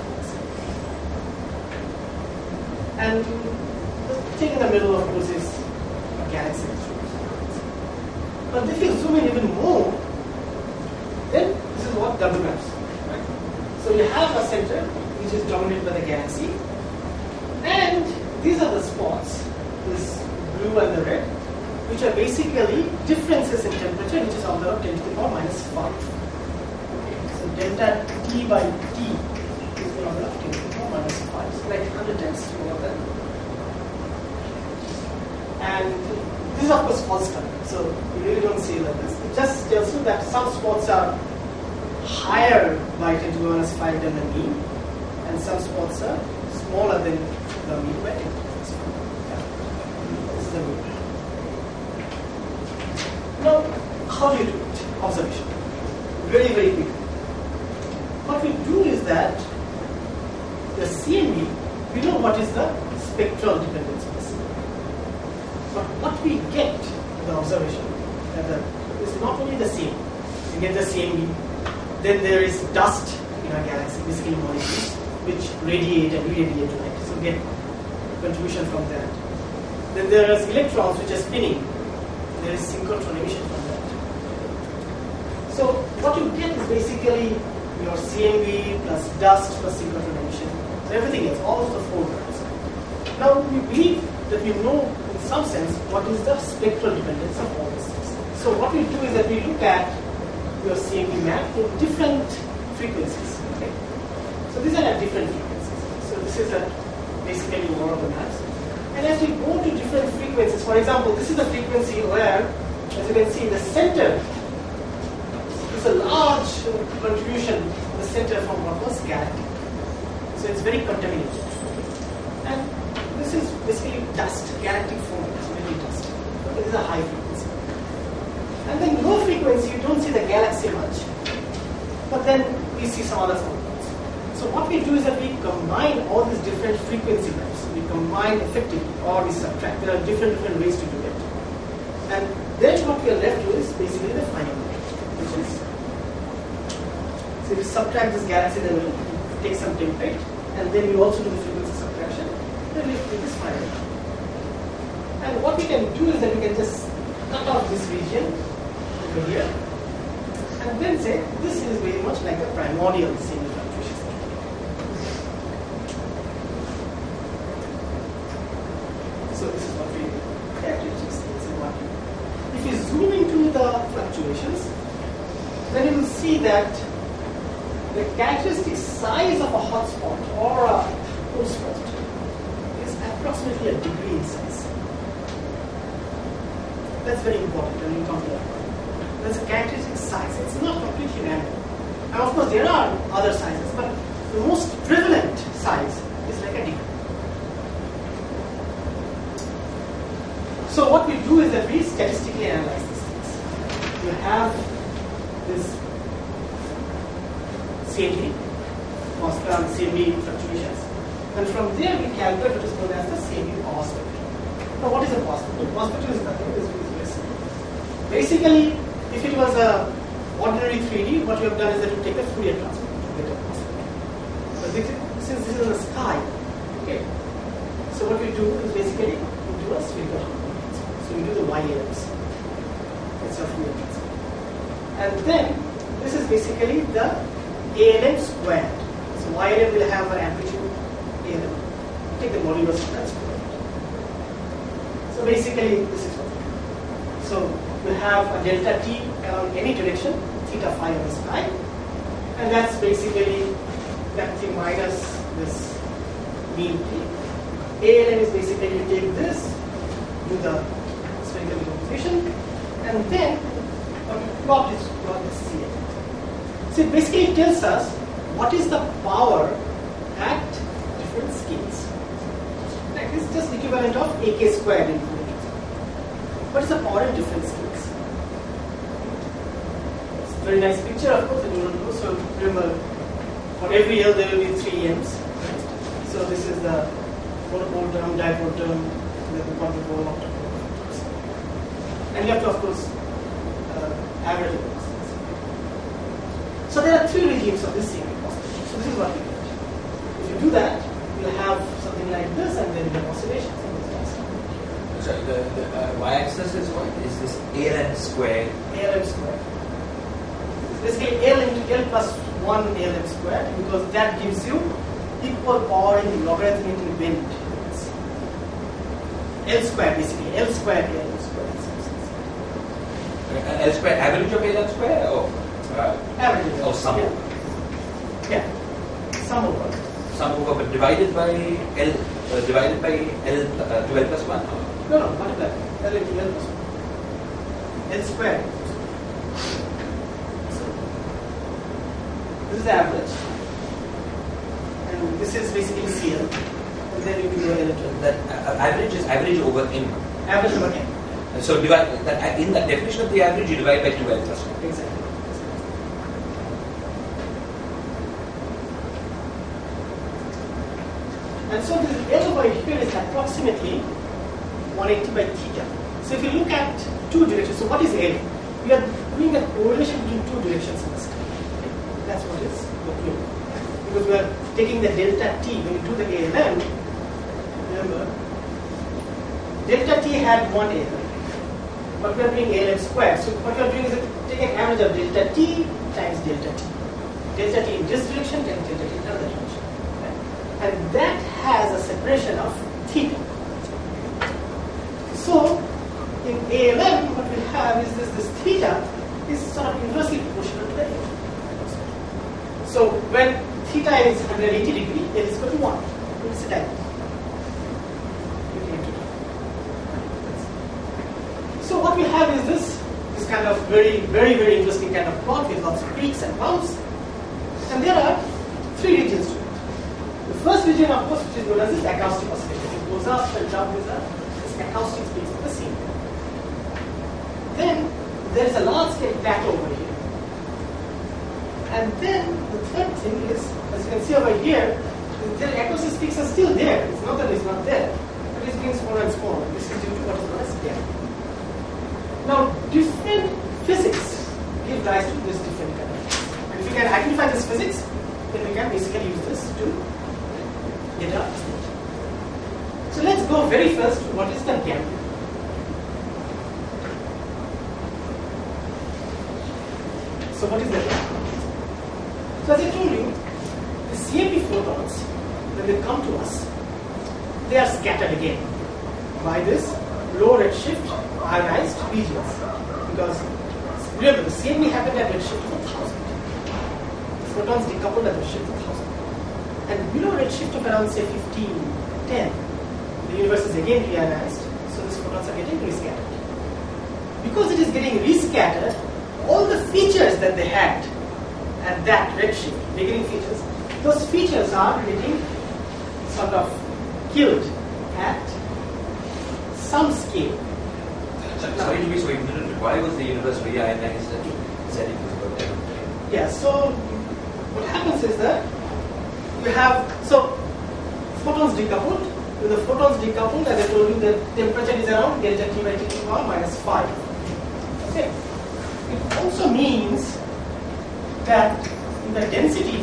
And the thing in the middle, of course, is a galaxy. But if you zoom in even more, then this is what W maps. Right? So you have a center which is dominated by the galaxy, and these are the spots, this blue and the red, which are basically differences in temperature, which is of the order of 10 to the power minus 5. Okay. So delta T by T is the order of 10 to the power minus 5. So like 100 times more than. And this is of course false color, so you really don't see like this. It just tells you that some spots are higher by 10 to the minus 5 than the mean, and some spots are smaller than the mean by 10 to the minus 5. Yeah. This is the mean. Now, how do you do it? Observation. Very, very quick. What we do is that the CMB, we know what is the spectral dependence of the CMB. But what we get in the observation is not only the same. You get the CMB, then there is dust in our galaxy, basically molecules, which radiate and re-radiate light. So we get contribution from that. Then there is electrons which are spinning. There is synchrotron emission from that. So what you get is basically your CMB plus dust plus synchrotron emission. So everything else, all of the 4 terms. Now we believe that we know in some sense what is the spectral dependence of all these things. So what we do is that we look at your CMB map in different frequencies. Okay? So So these are at different frequencies. So this is basically one of the maps. And as we go to different frequencies, for example, this is the frequency where, as you can see, the center is a large contribution in the center from what was galactic. So it's very contaminated. And this is basically dust, galactic foam, it's really dust. Okay, this is a high frequency. And then low frequency, you don't see the galaxy much. But then we see some other phenomena. So what we do is that we combine all these different frequency bands. We combine effectively or we subtract. There are different ways to do it. And then what we are left with is basically the final number, which is, so if you subtract this galaxy, then we'll take some template, and then we also do the frequency subtraction, then we get this final number. And what we can do is that we can just cut off this region over here, and then say this is very much like a primordial single fluctuation. So this is what we characteristics. If you zoom into the fluctuations, then you will see that the characteristic size of a hotspot or a cold spot is approximately a degree in size. That's very important when you come to that point. That's a characteristic size. It's not completely random. And of course, there are other sizes, but the most prevalent size is like a degree. So what we do is that we statistically analyze these things. You have this CMB, Moscow CMB fluctuations, and from there we calculate what is known as the CMB power spectrum. Now what is a power spectrum? Power spectrum is nothing, it is very simple. Basically, if it was a ordinary 3D, what you have done is that you take a Fourier transform to get a power spectrum. But since this is in the sky, okay, so what we do is basically we do a spherical transform. So we do the y-layers. It's a Fourier transform. And then this is basically the ALM squared. So y-LM will have an amplitude ALM. Take the modulus of that squared. So basically this is what we do. So you have a delta t along any direction, theta phi of the sky, and that's basically that thing minus this mean t. ALM is basically you take this, do the spherical decomposition, and then what you plot is the CL. So it basically tells us what is the power at different scales. Like this is just equivalent of AK squared in Fourier transform. What is the power at different scales? It's a very nice picture, of course, I do not know. So remember, for every L there will be 3 M's. Right? So this is the monopole term, dipole term, the quadrupole, octopole. And you have to, of course, average it. So there are 3 regimes of this CMB oscillation. So this is what we get. If you do that, you'll have something like this, and then you have oscillations. So the y-axis is what? Is this ALM squared? ALM squared. It's basically L into L plus 1 ALM squared, because that gives you equal power in logarithmic bend. L squared basically. L squared ALM squared. L squared, average of ALM squared? Or Average. or sum? Yeah. Sum over. Sum over, but divided by L, divided by L to L plus 1? No, multiply. L into L plus 1. L squared. So, this is the average. And this is basically CL. And then you can go L into L. That average is average over M. Average over M. So divide that in the definition of the average, you divide by 2L plus 1. Exactly. And so this L over here is approximately 180 by theta. So if you look at 2 directions, so what is L? We are doing a correlation between 2 directions in the sky. That's what is the clue. Because we are taking the delta t. When you do the ALM, remember, delta t had 1 ALM. But we are doing ALM squared. So what we are doing is taking an average of delta t times delta t. Delta t in this direction times delta t in another direction. Right? And that has a separation of theta. So in ALM, what we have is this theta is sort of inversely proportional to the ALM. So when theta theta is 180 degree, L is equal to 1. It's a diagonal. So what we have is this kind of very interesting kind of plot with lots of peaks and bumps. And there are three regions to it. The first region, of course, which is known as this acoustic oscillation. It goes up and down with this acoustic space of the scene. Then there is a large scale plateau over here. And then the third thing is, as you can see over here, the acoustic peaks are still there. It's not that it's not there, but it's getting smaller and smaller. This is due to what is known as gap. Now, different physics give rise to this different kind of things. And if we can identify this physics, then we can basically use this to get our estimate. So let's go very first to what is the gap. So what is the gap? So as I told you, the CMB photons, when they come to us, they are scattered again by this low redshift ionized regions. Because remember, the CMB happened at redshift of 1000. Photons decoupled at redshift of 1000. And below redshift of around say 15, 10, the universe is again reionized, so these photons are getting rescattered. Because it is getting rescattered, all the features that they had at that redshift, beginning features, those features are getting sort of killed at some scale. Sorry to be so ignorant, but why was the universe reionized at setting was about 10? Yeah, so what happens is that you have, so photons decoupled. When the photons decoupled, as I told you, the temperature is around delta T by T to the power minus 5. Okay. It also means that in the density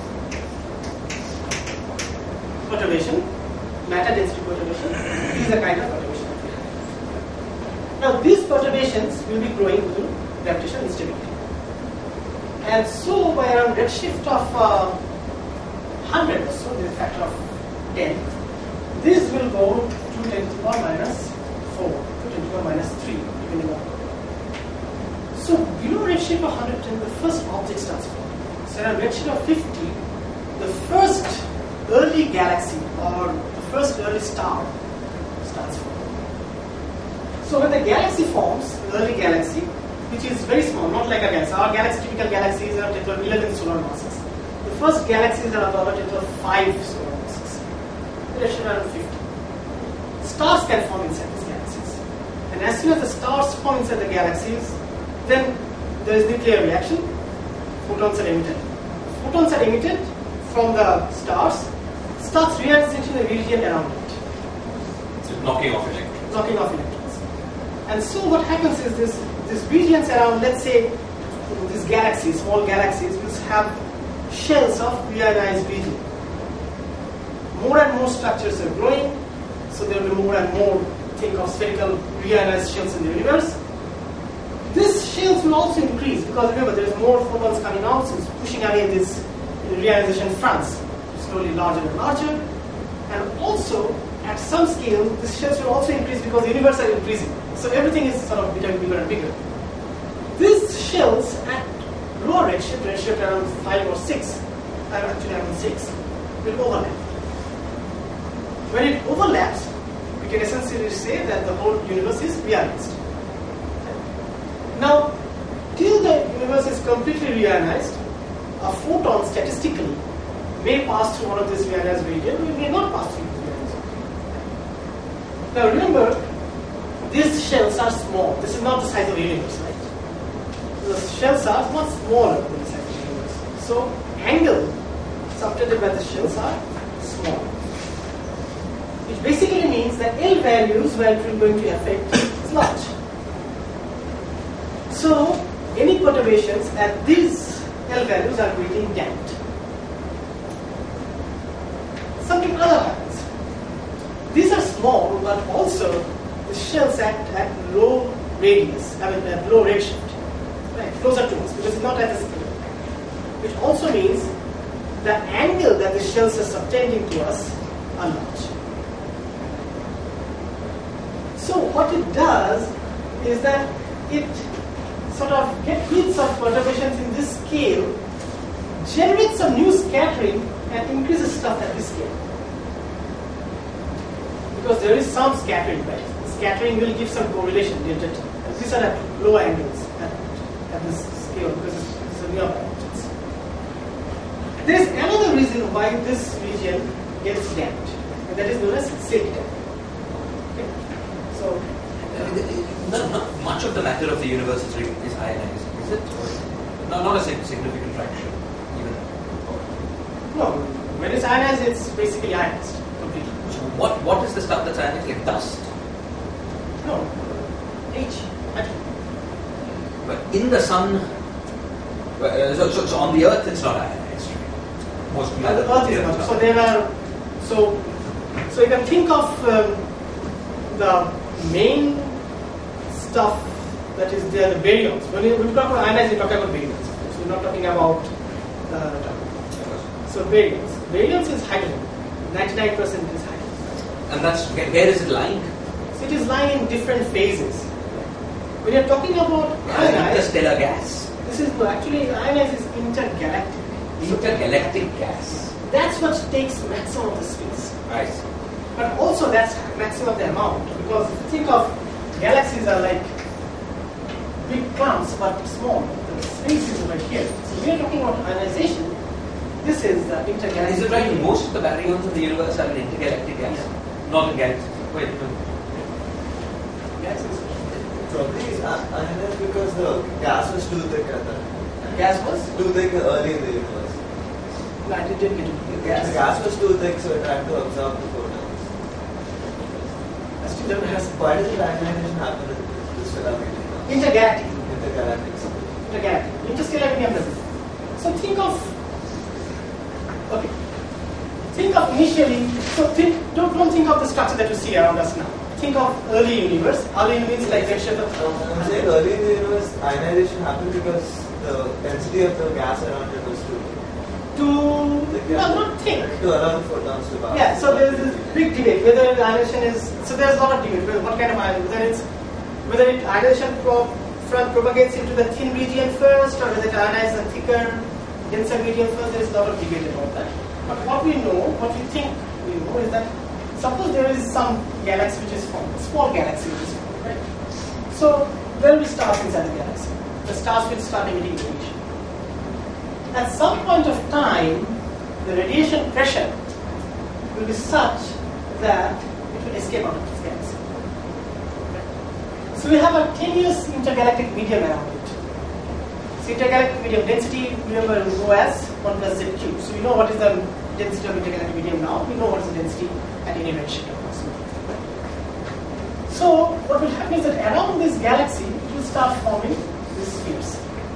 perturbation, matter density perturbation, is a kind of perturbation. Now these perturbations will be growing due to gravitational instability. And so by around redshift of 100 or so, the factor of 10, this will go to 10 to the power minus 4, to 10 to the power minus 3, depending on. So below redshift of 110, the first object starts forming. So around redshift of 50, the first early galaxy or the first early star starts forming. So when the galaxy forms, the early galaxy, which is very small, not like a galaxy. Our galaxy, typical galaxies are 10 to the 11 solar masses. The first galaxies are about 10 to the 5 solar masses. The rest are around 50. Stars can form inside these galaxies. And as soon as the stars form inside the galaxies, then there is nuclear reaction, photons are emitted. Photons are emitted from the stars, starts reionizing the region around it. So knocking off electrons. Knocking off electrons. And so what happens is these regions around, let's say, these galaxies, small galaxies, will have shells of reionized region. More and more structures are growing, so there will be more and more, think of spherical reionized shells in the universe. These shells will also increase because remember there is more photons coming out, so it's pushing away these reionization fronts, slowly larger and larger. And also, at some scale, these shells will also increase because the universe are increasing. So everything is sort of becoming bigger and bigger. These shells at lower redshift around 5 or 6, actually around 6, will overlap. When it overlaps, we can essentially say that the whole universe is reionized. Now, till the universe is completely reionized, a photon statistically may pass through one of these reionized regions, or may not pass through this reionized region. Now remember, these shells are small. This is not the size of the universe, right? The shells are much smaller than the size of the universe. So, angle subtended by the shells are small. Which basically means that L values where it will going to affect is large. So, any perturbations at these L values are getting damped. Something other happens. These are small, but also the shells act at low radius, at low redshift, right, closer to us, because it's not at the scale. Which also means the angle that the shells are subtending to us are large. So what it does is that it sort of gets bits of perturbations in this scale, generates some new scattering stuff at this scale. Because there is some scattering, right? Scattering will give some correlation, delta T. These are at low angles at this scale because it's a near objects. There is another reason why this region gets damped, and that is known as silk damping. Okay. So, Not much of the matter of the universe is ionized, is it? No, not a significant fraction, even. no, when it's ionized, it's basically ionized completely. So what is the stuff that's ionized? Like dust? No, H, atom. But in the sun, so on the Earth, it's not ionized. Most And the Earth is not. So there are, so you can think of the main stuff that is there, the baryons. When you talk about ionized, you talk about baryons. So you're not talking about so baryons. Baryons is hydrogen. 99% is hydrogen. And that's where is it lying? So it is lying in different phases. When you're talking about ionized, Interstellar gas. this is actually ionized is intergalactic. Intergalactic gas. That's what takes maximum of the space. Right. But also that's maximum of the amount, because if you think of galaxies are like big clumps but small. The space is over here. So we are talking about ionization. This is the intergalactic. Is it right? Most of the baryons in the universe are in intergalactic gas, not in galaxies. Wait, no. Galaxies. Probably ionized because the gas was too thick at that time. Gas was? Too thick early in the universe. No, I didn't get it. The gas was too thick, so it had to absorb the photons. I still don't have. Why does the ionization happen in this stellar medium? Intergalactic. Intergalactic. Intergalactic. Interstellar medium doesn't. So think of. Okay. Think of initially. So don't think of the structure that you see around us now. Think of early universe. Early universe like redshift of. I'm saying early in the universe, ionization happened because the density of the gas around it was too Not think. to allow the photons to pass. Yeah, so there's this big debate whether ionization is. So there's a lot of debate what kind of ionization, whether ionization propagates into the thin region first, or whether it ionizes the thicker, denser region first. There's a lot of debate about that. But what we know, what we think we know, is that suppose there is some galaxy which is formed, a small galaxy which is formed, right? So there will be stars inside the galaxy. The stars will start emitting radiation. At some point of time, the radiation pressure will be such that it will escape out of this galaxy. So we have a tenuous intergalactic medium around it. So intergalactic medium density, remember, we know as 1 plus ZQ. So we know what is the density of intergalactic medium now. We know what is the density at any redshift approximately. So what will happen is that around this galaxy, it will start forming these spheres.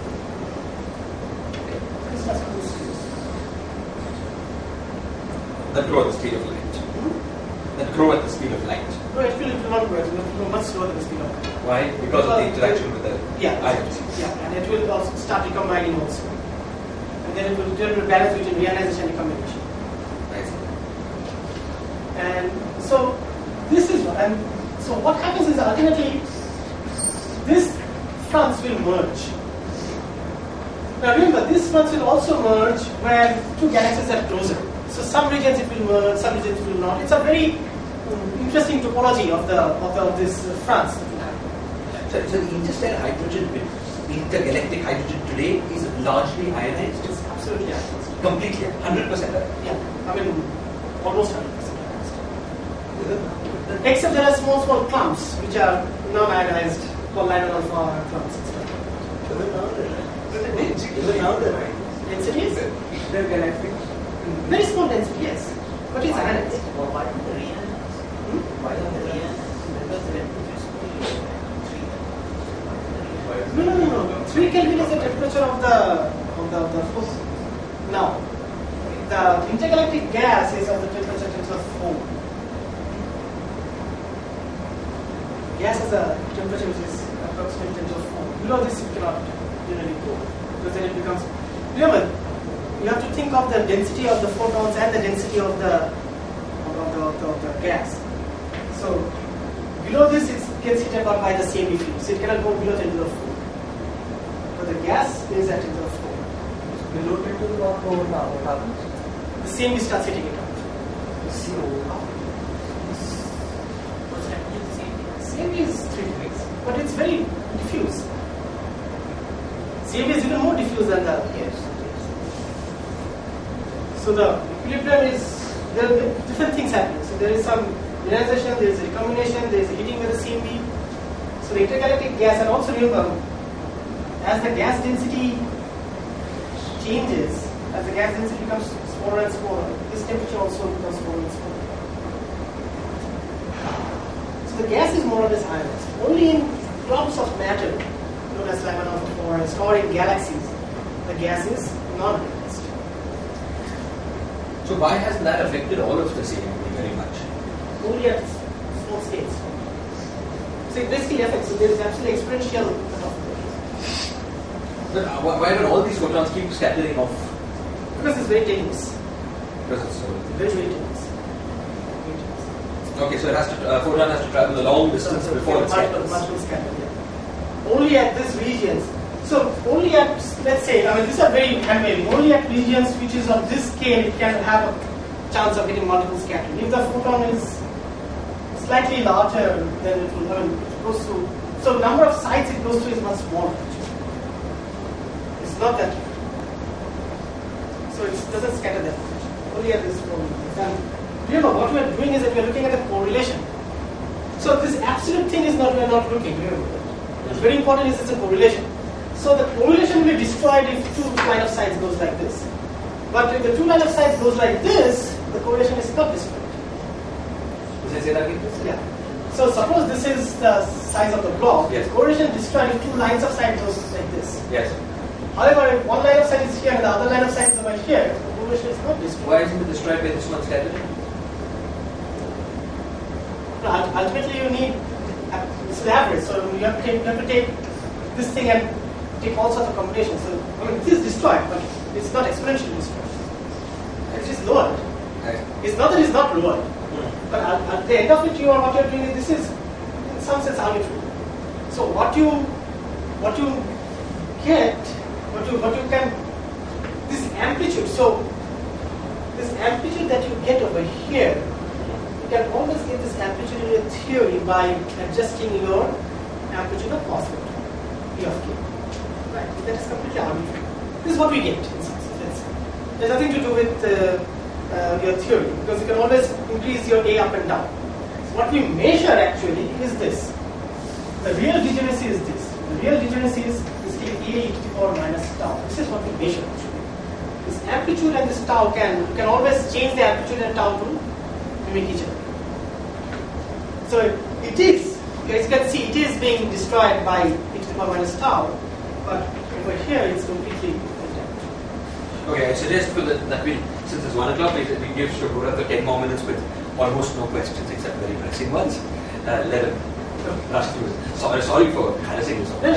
That grow at the speed of light. That grow at the speed of light. No, it will not grow. It will go much slower than the speed of light. Why? Because of the interaction with the ions. Yeah, and it will also start recombining also. And then it will balance between reionization and recombination. Right. And so this is what, and so what happens is ultimately this fronts will merge. Now remember, this fronts will also merge where two galaxies are closer. So some regions it will merge, some regions it will not. It's a very interesting topology of this fronts that will happen. So the interstellar hydrogen, intergalactic hydrogen today is largely ionized. It's absolutely ionized. Completely, 100%. Yeah, I mean almost 100% ionized. Except there are small clumps which are non-ionized, called lino alpha clumps, etc. Even now they're right. Density is Intergalactic. very small density, yes, but it's ionized. Why don't the reason? Why don't the reason? Because the temperature is No. 3 Kelvin is the temperature of the force. Now, the intergalactic gas is of the temperature of 4. Gas has a temperature which is approximately 10 to 4. Below this, you cannot generally go because then it becomes. Remember, you have to think of the density of the photons and the density of the gas. So below this, it gets heated up by the CME field, so it cannot go below 10 to the 4. But the gas is at 10 to the 4. Below 10 to the power, what happens? the CMB starts hitting it out. What's happening in the same thing? CMB is 3 degrees, but it's very diffuse. CMB is even more diffuse than the Yes. So the equilibrium is, there are different things happening. So there is some ionization, there is recombination, there is heating with the CMB. So the intergalactic gas, and also remember, as the gas density changes, as the gas density becomes smaller and smaller, this temperature also becomes smaller and smaller. So the gas is more or less ionized. Only in clumps of matter, known as Lyman forest, or in galaxies, the gas is non-ionized. So why hasn't that affected all of the CMB very much? Only at small states. So it basically affects, so there is absolutely exponential cutoff. But why don't all these photons keep scattering off? Because it's very tenuous. Because it's so. Very, very tenuous. Okay, so it has to photon has to travel a long distance before it scatters. Multiple scattering, yeah. Only at these regions. So only at, let's say, I mean, these are very hand-waving. Only at regions which is of this scale, it can have a chance of getting multiple scattering. If the photon is slightly larger, then it will, I mean, it goes through. So number of sites it goes through is much smaller. It's not that. So it doesn't scatter that much. Only at this point. And remember, what we are doing is that we are looking at the correlation. So this absolute thing is not, we are not looking. Remember that. What's very important is it's a correlation. So the correlation will be destroyed if 2 line of sights goes like this. But if the 2 line of sights goes like this, the correlation is not destroyed. Does it say that again? Yeah. So suppose this is the size of the block. Yes. Correlation is destroyed if 2 lines of sight goes like this. Yes. However, if 1 line of sight is here and the other line of sight is over here, the correlation is not destroyed. Why isn't it destroyed by this one scattering? No, ultimately, you need it's the average. So you have to take this thing and take all sorts of combinations. So I mean, it is destroyed, but it's not exponentially destroyed. It is lowered. It's not that it's not lowered, but at the end of it, what you're doing is this is in some sense arbitrary. So what you get, what you can, this amplitude. So this amplitude that you get over here, you can always get this amplitude in your theory by adjusting your amplitude of cos vector, E of k. Right, that is completely arbitrary. This is what we get in some sense. Let's say. There's nothing to do with your theory, because you can always increase your A up and down. So what we measure actually is this. The real degeneracy is this. The real degeneracy is A e to the power minus tau. This is what we measure actually. This amplitude and this tau you can always change the amplitude and tau to mimic each other. So it is, as you can see, it is being destroyed by e to the power minus tau, but over here it's completely intact. Okay, I suggest that we, since it's 1 o'clock, we give Shubhura 10 more minutes with almost no questions except very pressing ones. Let him rush through it. Sorry for harassing you so much. No,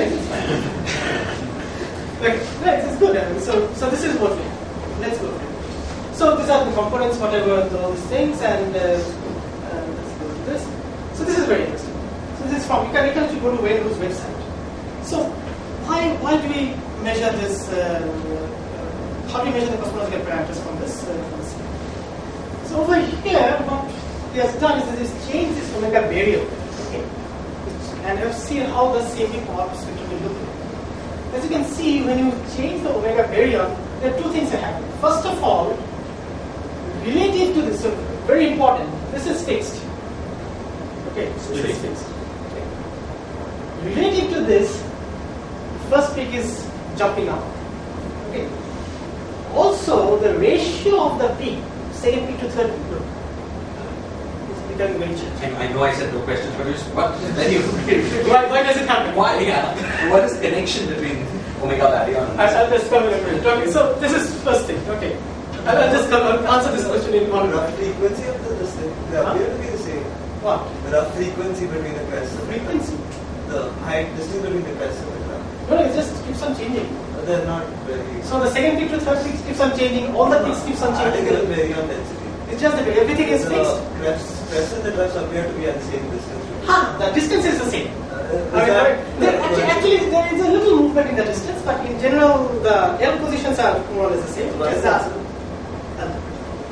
it's good. I mean, so this is what we have. Let's go. So these are the components, whatever, all these things, and let's go to this. So this is very interesting. So this is from, you can actually go to Wayne Root's website. So why do we measure this, how do we measure the cosmological parameters from this? So over here, what he has done is he's changed this omega barrier. Okay? And you have seen how the CMB power spectrum will look like. As you can see, when you change the omega barrier, there are 2 things that happen. First of all, relative to this, so very important, this is fixed. Okay, so this is fixed. Okay. Relative to this, first peak is jumping up. Okay. Also, the ratio of the peak, second peak to third peak, is becoming very changed. I know I said no questions, but what then you Why does it happen? Why? Yeah. What is the connection between omega baryon? I'll just come in a minute. Okay, so this is first thing. Okay, I'll just answer this question in one rough frequency of the thing, they appear to be the same. What? The rough frequency between the crests. Frequency? The height distance between the crests of the graph. No, it just keeps on changing. But they're not very. So the second peak to third peak keeps on changing. All the peaks keeps on changing. Particle baryon density. It's just that everything is fixed. Crests and the troughs appear to be at the same distance. The distance is the same. Actually, there is a little movement in the distance, but in general, the L positions are more or less the same.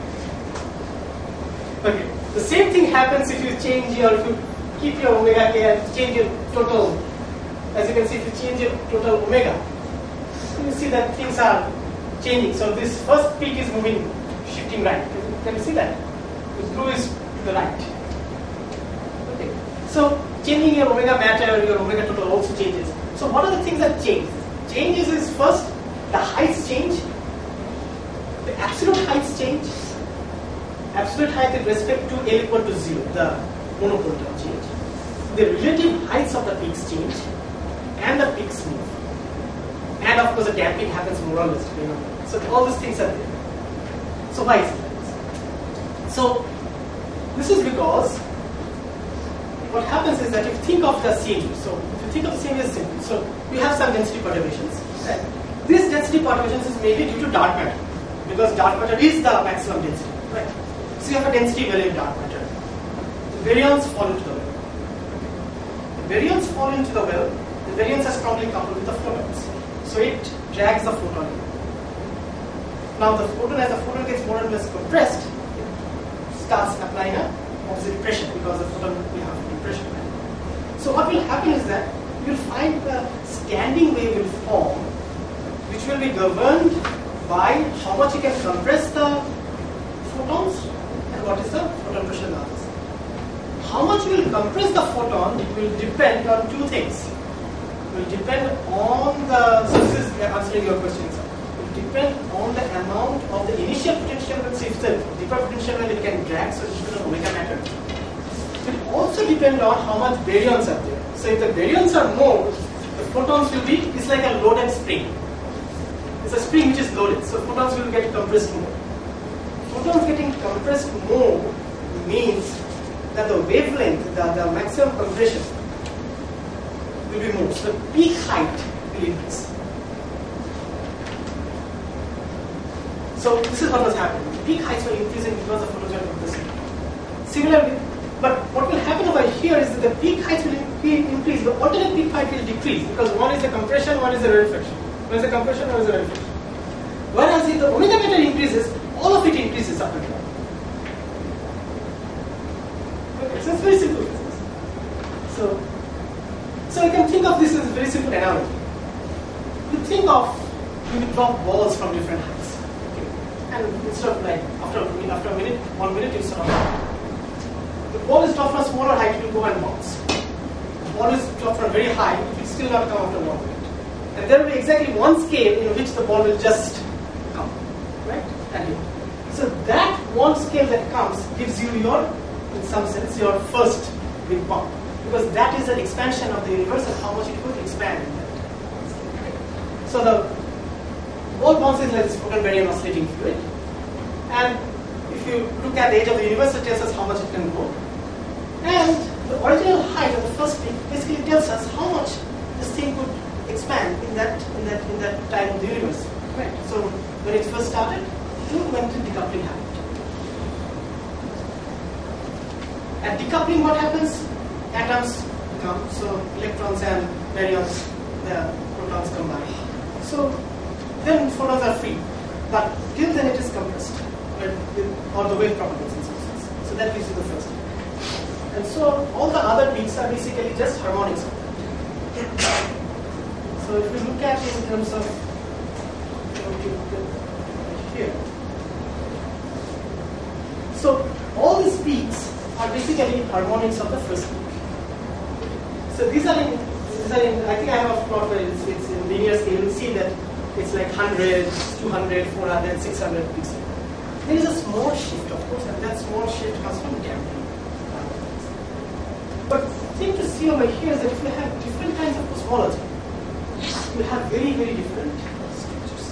happens if you change your, if you keep your omega k and change your total, as you can see, if you change your total omega, you see that things are changing. So this first peak is moving, shifting right. Can you see that? The blue is to the right. Okay. So changing your omega matter, your omega total also changes. So what are the things that change? Changes is first the heights change, the absolute heights change. Absolute height with respect to L equal to 0, the monopole term change. The relative heights of the peaks change, and the peaks move. And of course, the damping happens more or less. So all these things are there. So why is it like this? So this is because what happens is that if you think of the CMU, so if you think of the CMU as simple, so you have some density perturbations. Right? This density perturbations is mainly due to dark matter, because dark matter is the maximum density. Right? So you have a density value in dark matter. The baryons fall into the well. The baryons fall into the well. The baryons are strongly coupled with the photons. So it drags the photon in. Now the photon, as the photon gets more and less compressed, it starts applying a opposite pressure because the photon will have depression. So what will happen is that you will find the standing wave will form, which will be governed by how much you can compress the photons and what is the photon pressure in the others. How much you will compress the photon, it will depend on two things. It will depend on the, so this is answering your question, sir. It will depend on the amount of the initial potential, let's say if the deeper potential it can drag, so it depends on omega matter. It will also depend on how much baryons are there. So if the baryons are more, the photons will be, it's like a loaded spring. It's a spring which is loaded, so photons will get compressed more. Photons getting compressed more means that the wavelength, the maximum compression will be more. So the peak height will increase. So this is what was happening. The peak heights were increasing because the photons were compressing. Similarly, but what will happen over here is that the peak heights will increase, the alternate peak height will decrease because one is the compression, one is the rarefaction. One is the compression, one is the rarefaction. Whereas if the omega matter increases, all of it increases up and down. Okay, so it's very simple. So you can think of this as a very simple analogy. You think of, you drop balls from different heights. Okay? And instead of like, after a minute, 1 minute, you sort of, the ball is dropped from a smaller height, it will go and bounce. The ball is dropped from very high, it will still not come after 1 minute. And there will be exactly one scale in which the ball will just come. Right? And so that one scale that comes gives you your, in some sense, your first big bump. Because that is an expansion of the universe and how much it could expand in that. So the ball bounces like this photon baryon oscillating fluid. And if you look at the edge of the universe, it tells us how much it can go. And the original height of the first peak basically tells us how much this thing could expand in that time of the universe. Right. So when it first started, when the decoupling happened. At decoupling, what happens? Atoms come, so electrons and baryons, the protons combine. So then photons are free, but till then it is compressed, or the wave propagates in some sense. So that gives you the first peak. And so all the other peaks are basically just harmonics of that. So if we look at it in terms of here, so all these peaks are basically harmonics of the first peak. So these are in I think I have a plot where it's in linear scale. You'll see that it's like 100, 200, 400, 600 peaks. There is a small shift, of course, and that small shift comes from damping. But the thing to see over here is that if you have different kinds of cosmology, you have very, very different structures.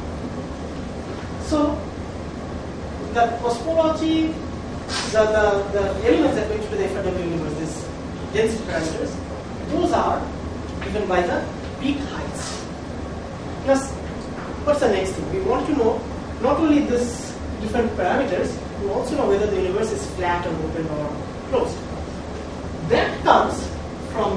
So the cosmology, the elements that go into the FRW universe, these density parameters, those are given by the peak heights. Plus, what's the next thing? We want to know not only these different parameters, we also know whether the universe is flat or open or closed. That comes from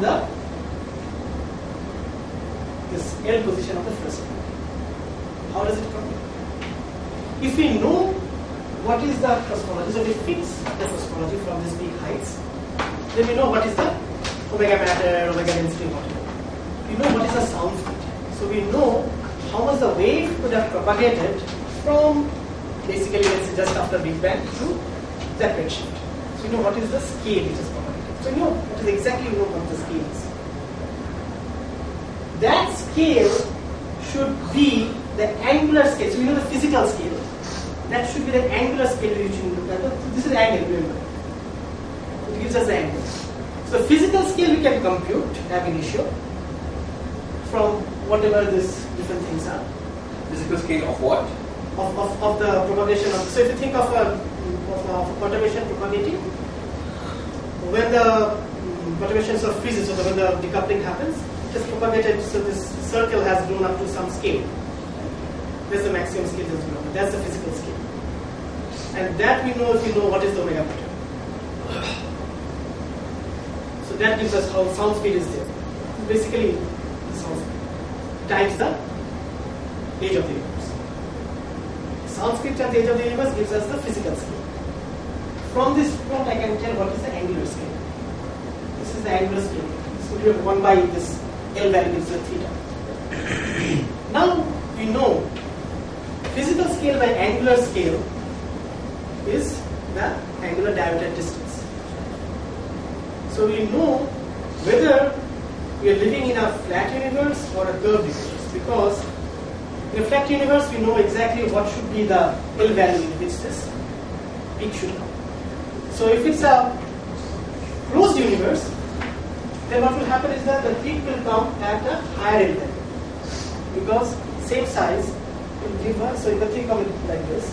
this L position of the first peak. How does it come? If we know what is the cosmology? So we fix the cosmology from these big heights. Then we know what is the omega matter, omega density, whatever. We know what is the sound speed. So we know how much the wave could have propagated from basically, let's say, just after Big Bang to that redshift. So we know what is the scale which is propagated. So we know what is exactly what the scale is. That scale should be the angular scale. So we know the physical scale. That should be the angular scale which you look at. This is the angle, remember. It gives us the angle. So physical scale we can compute ab initio from whatever these different things are. Physical scale of what? Of the propagation of. So if you think of a perturbation propagating, when the perturbation sort of freezes, so when the decoupling happens, it is propagated. So this circle has grown up to some scale. There's the maximum scale that's grown. That's the physical scale, and that we know if we know what is the omega pattern. So that gives us how sound speed is there. Basically, the sound speed times the age of the universe. Sound speed times the age of the universe gives us the physical scale. From this plot, I can tell what is the angular scale. This is the angular scale. So we have 1 by this L value gives the theta. Now we know physical scale by angular scale is the angular diameter distance. So we know whether we are living in a flat universe or a curved universe, because in a flat universe we know exactly what should be the L value in which this peak should come. So if it's a closed universe, then what will happen is that the peak will come at a higher L value, because same size will give us. So you can think of it like this.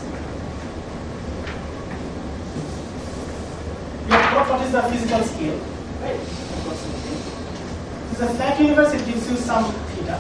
You have got what is the physical scale, right? Approximately. This is a flat universe, it gives you some theta.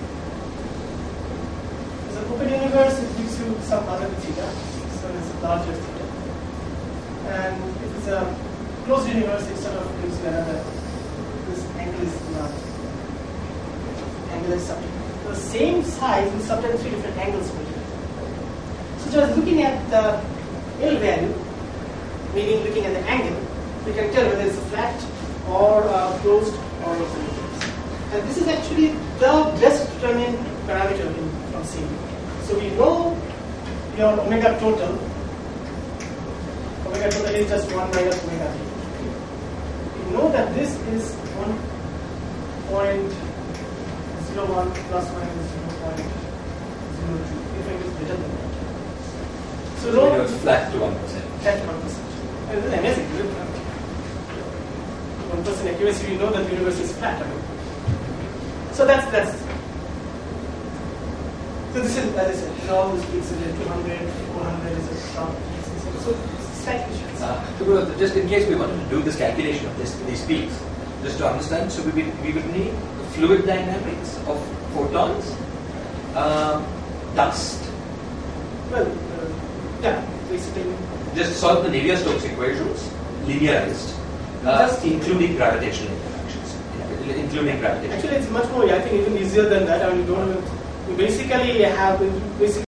It's an open universe, it gives you some other theta. So it's a larger theta. And if it's a closed universe, it sort of gives you another. This angle is large. Angle is subject. The same size will subtend 3 different angles for you. So just looking at the L value, meaning looking at the angle, we can tell whether it's a flat or closed or open universe. And this is actually the best determined parameter from CMB. So we know your omega total. Omega total is just 1 minus omega t. We know that this is 1.01 plus minus 0.02. If it is greater than that. So So it's flat to 1%. Flat to 1%. And this is amazing. 1% accuracy, we know that the universe is flat. So that's. So this is, as I said, all these peaks are 200, 400 is a sharp. So slightly Just in case we wanted to do this calculation of these peaks, just to understand, so we would need fluid dynamics of photons, dust. Well, yeah, basically. Just solve the Navier-Stokes equations, linearized, including gravitational interactions. Including gravitational. Actually, it's much more. I think even easier than that. I mean, you basically have basically.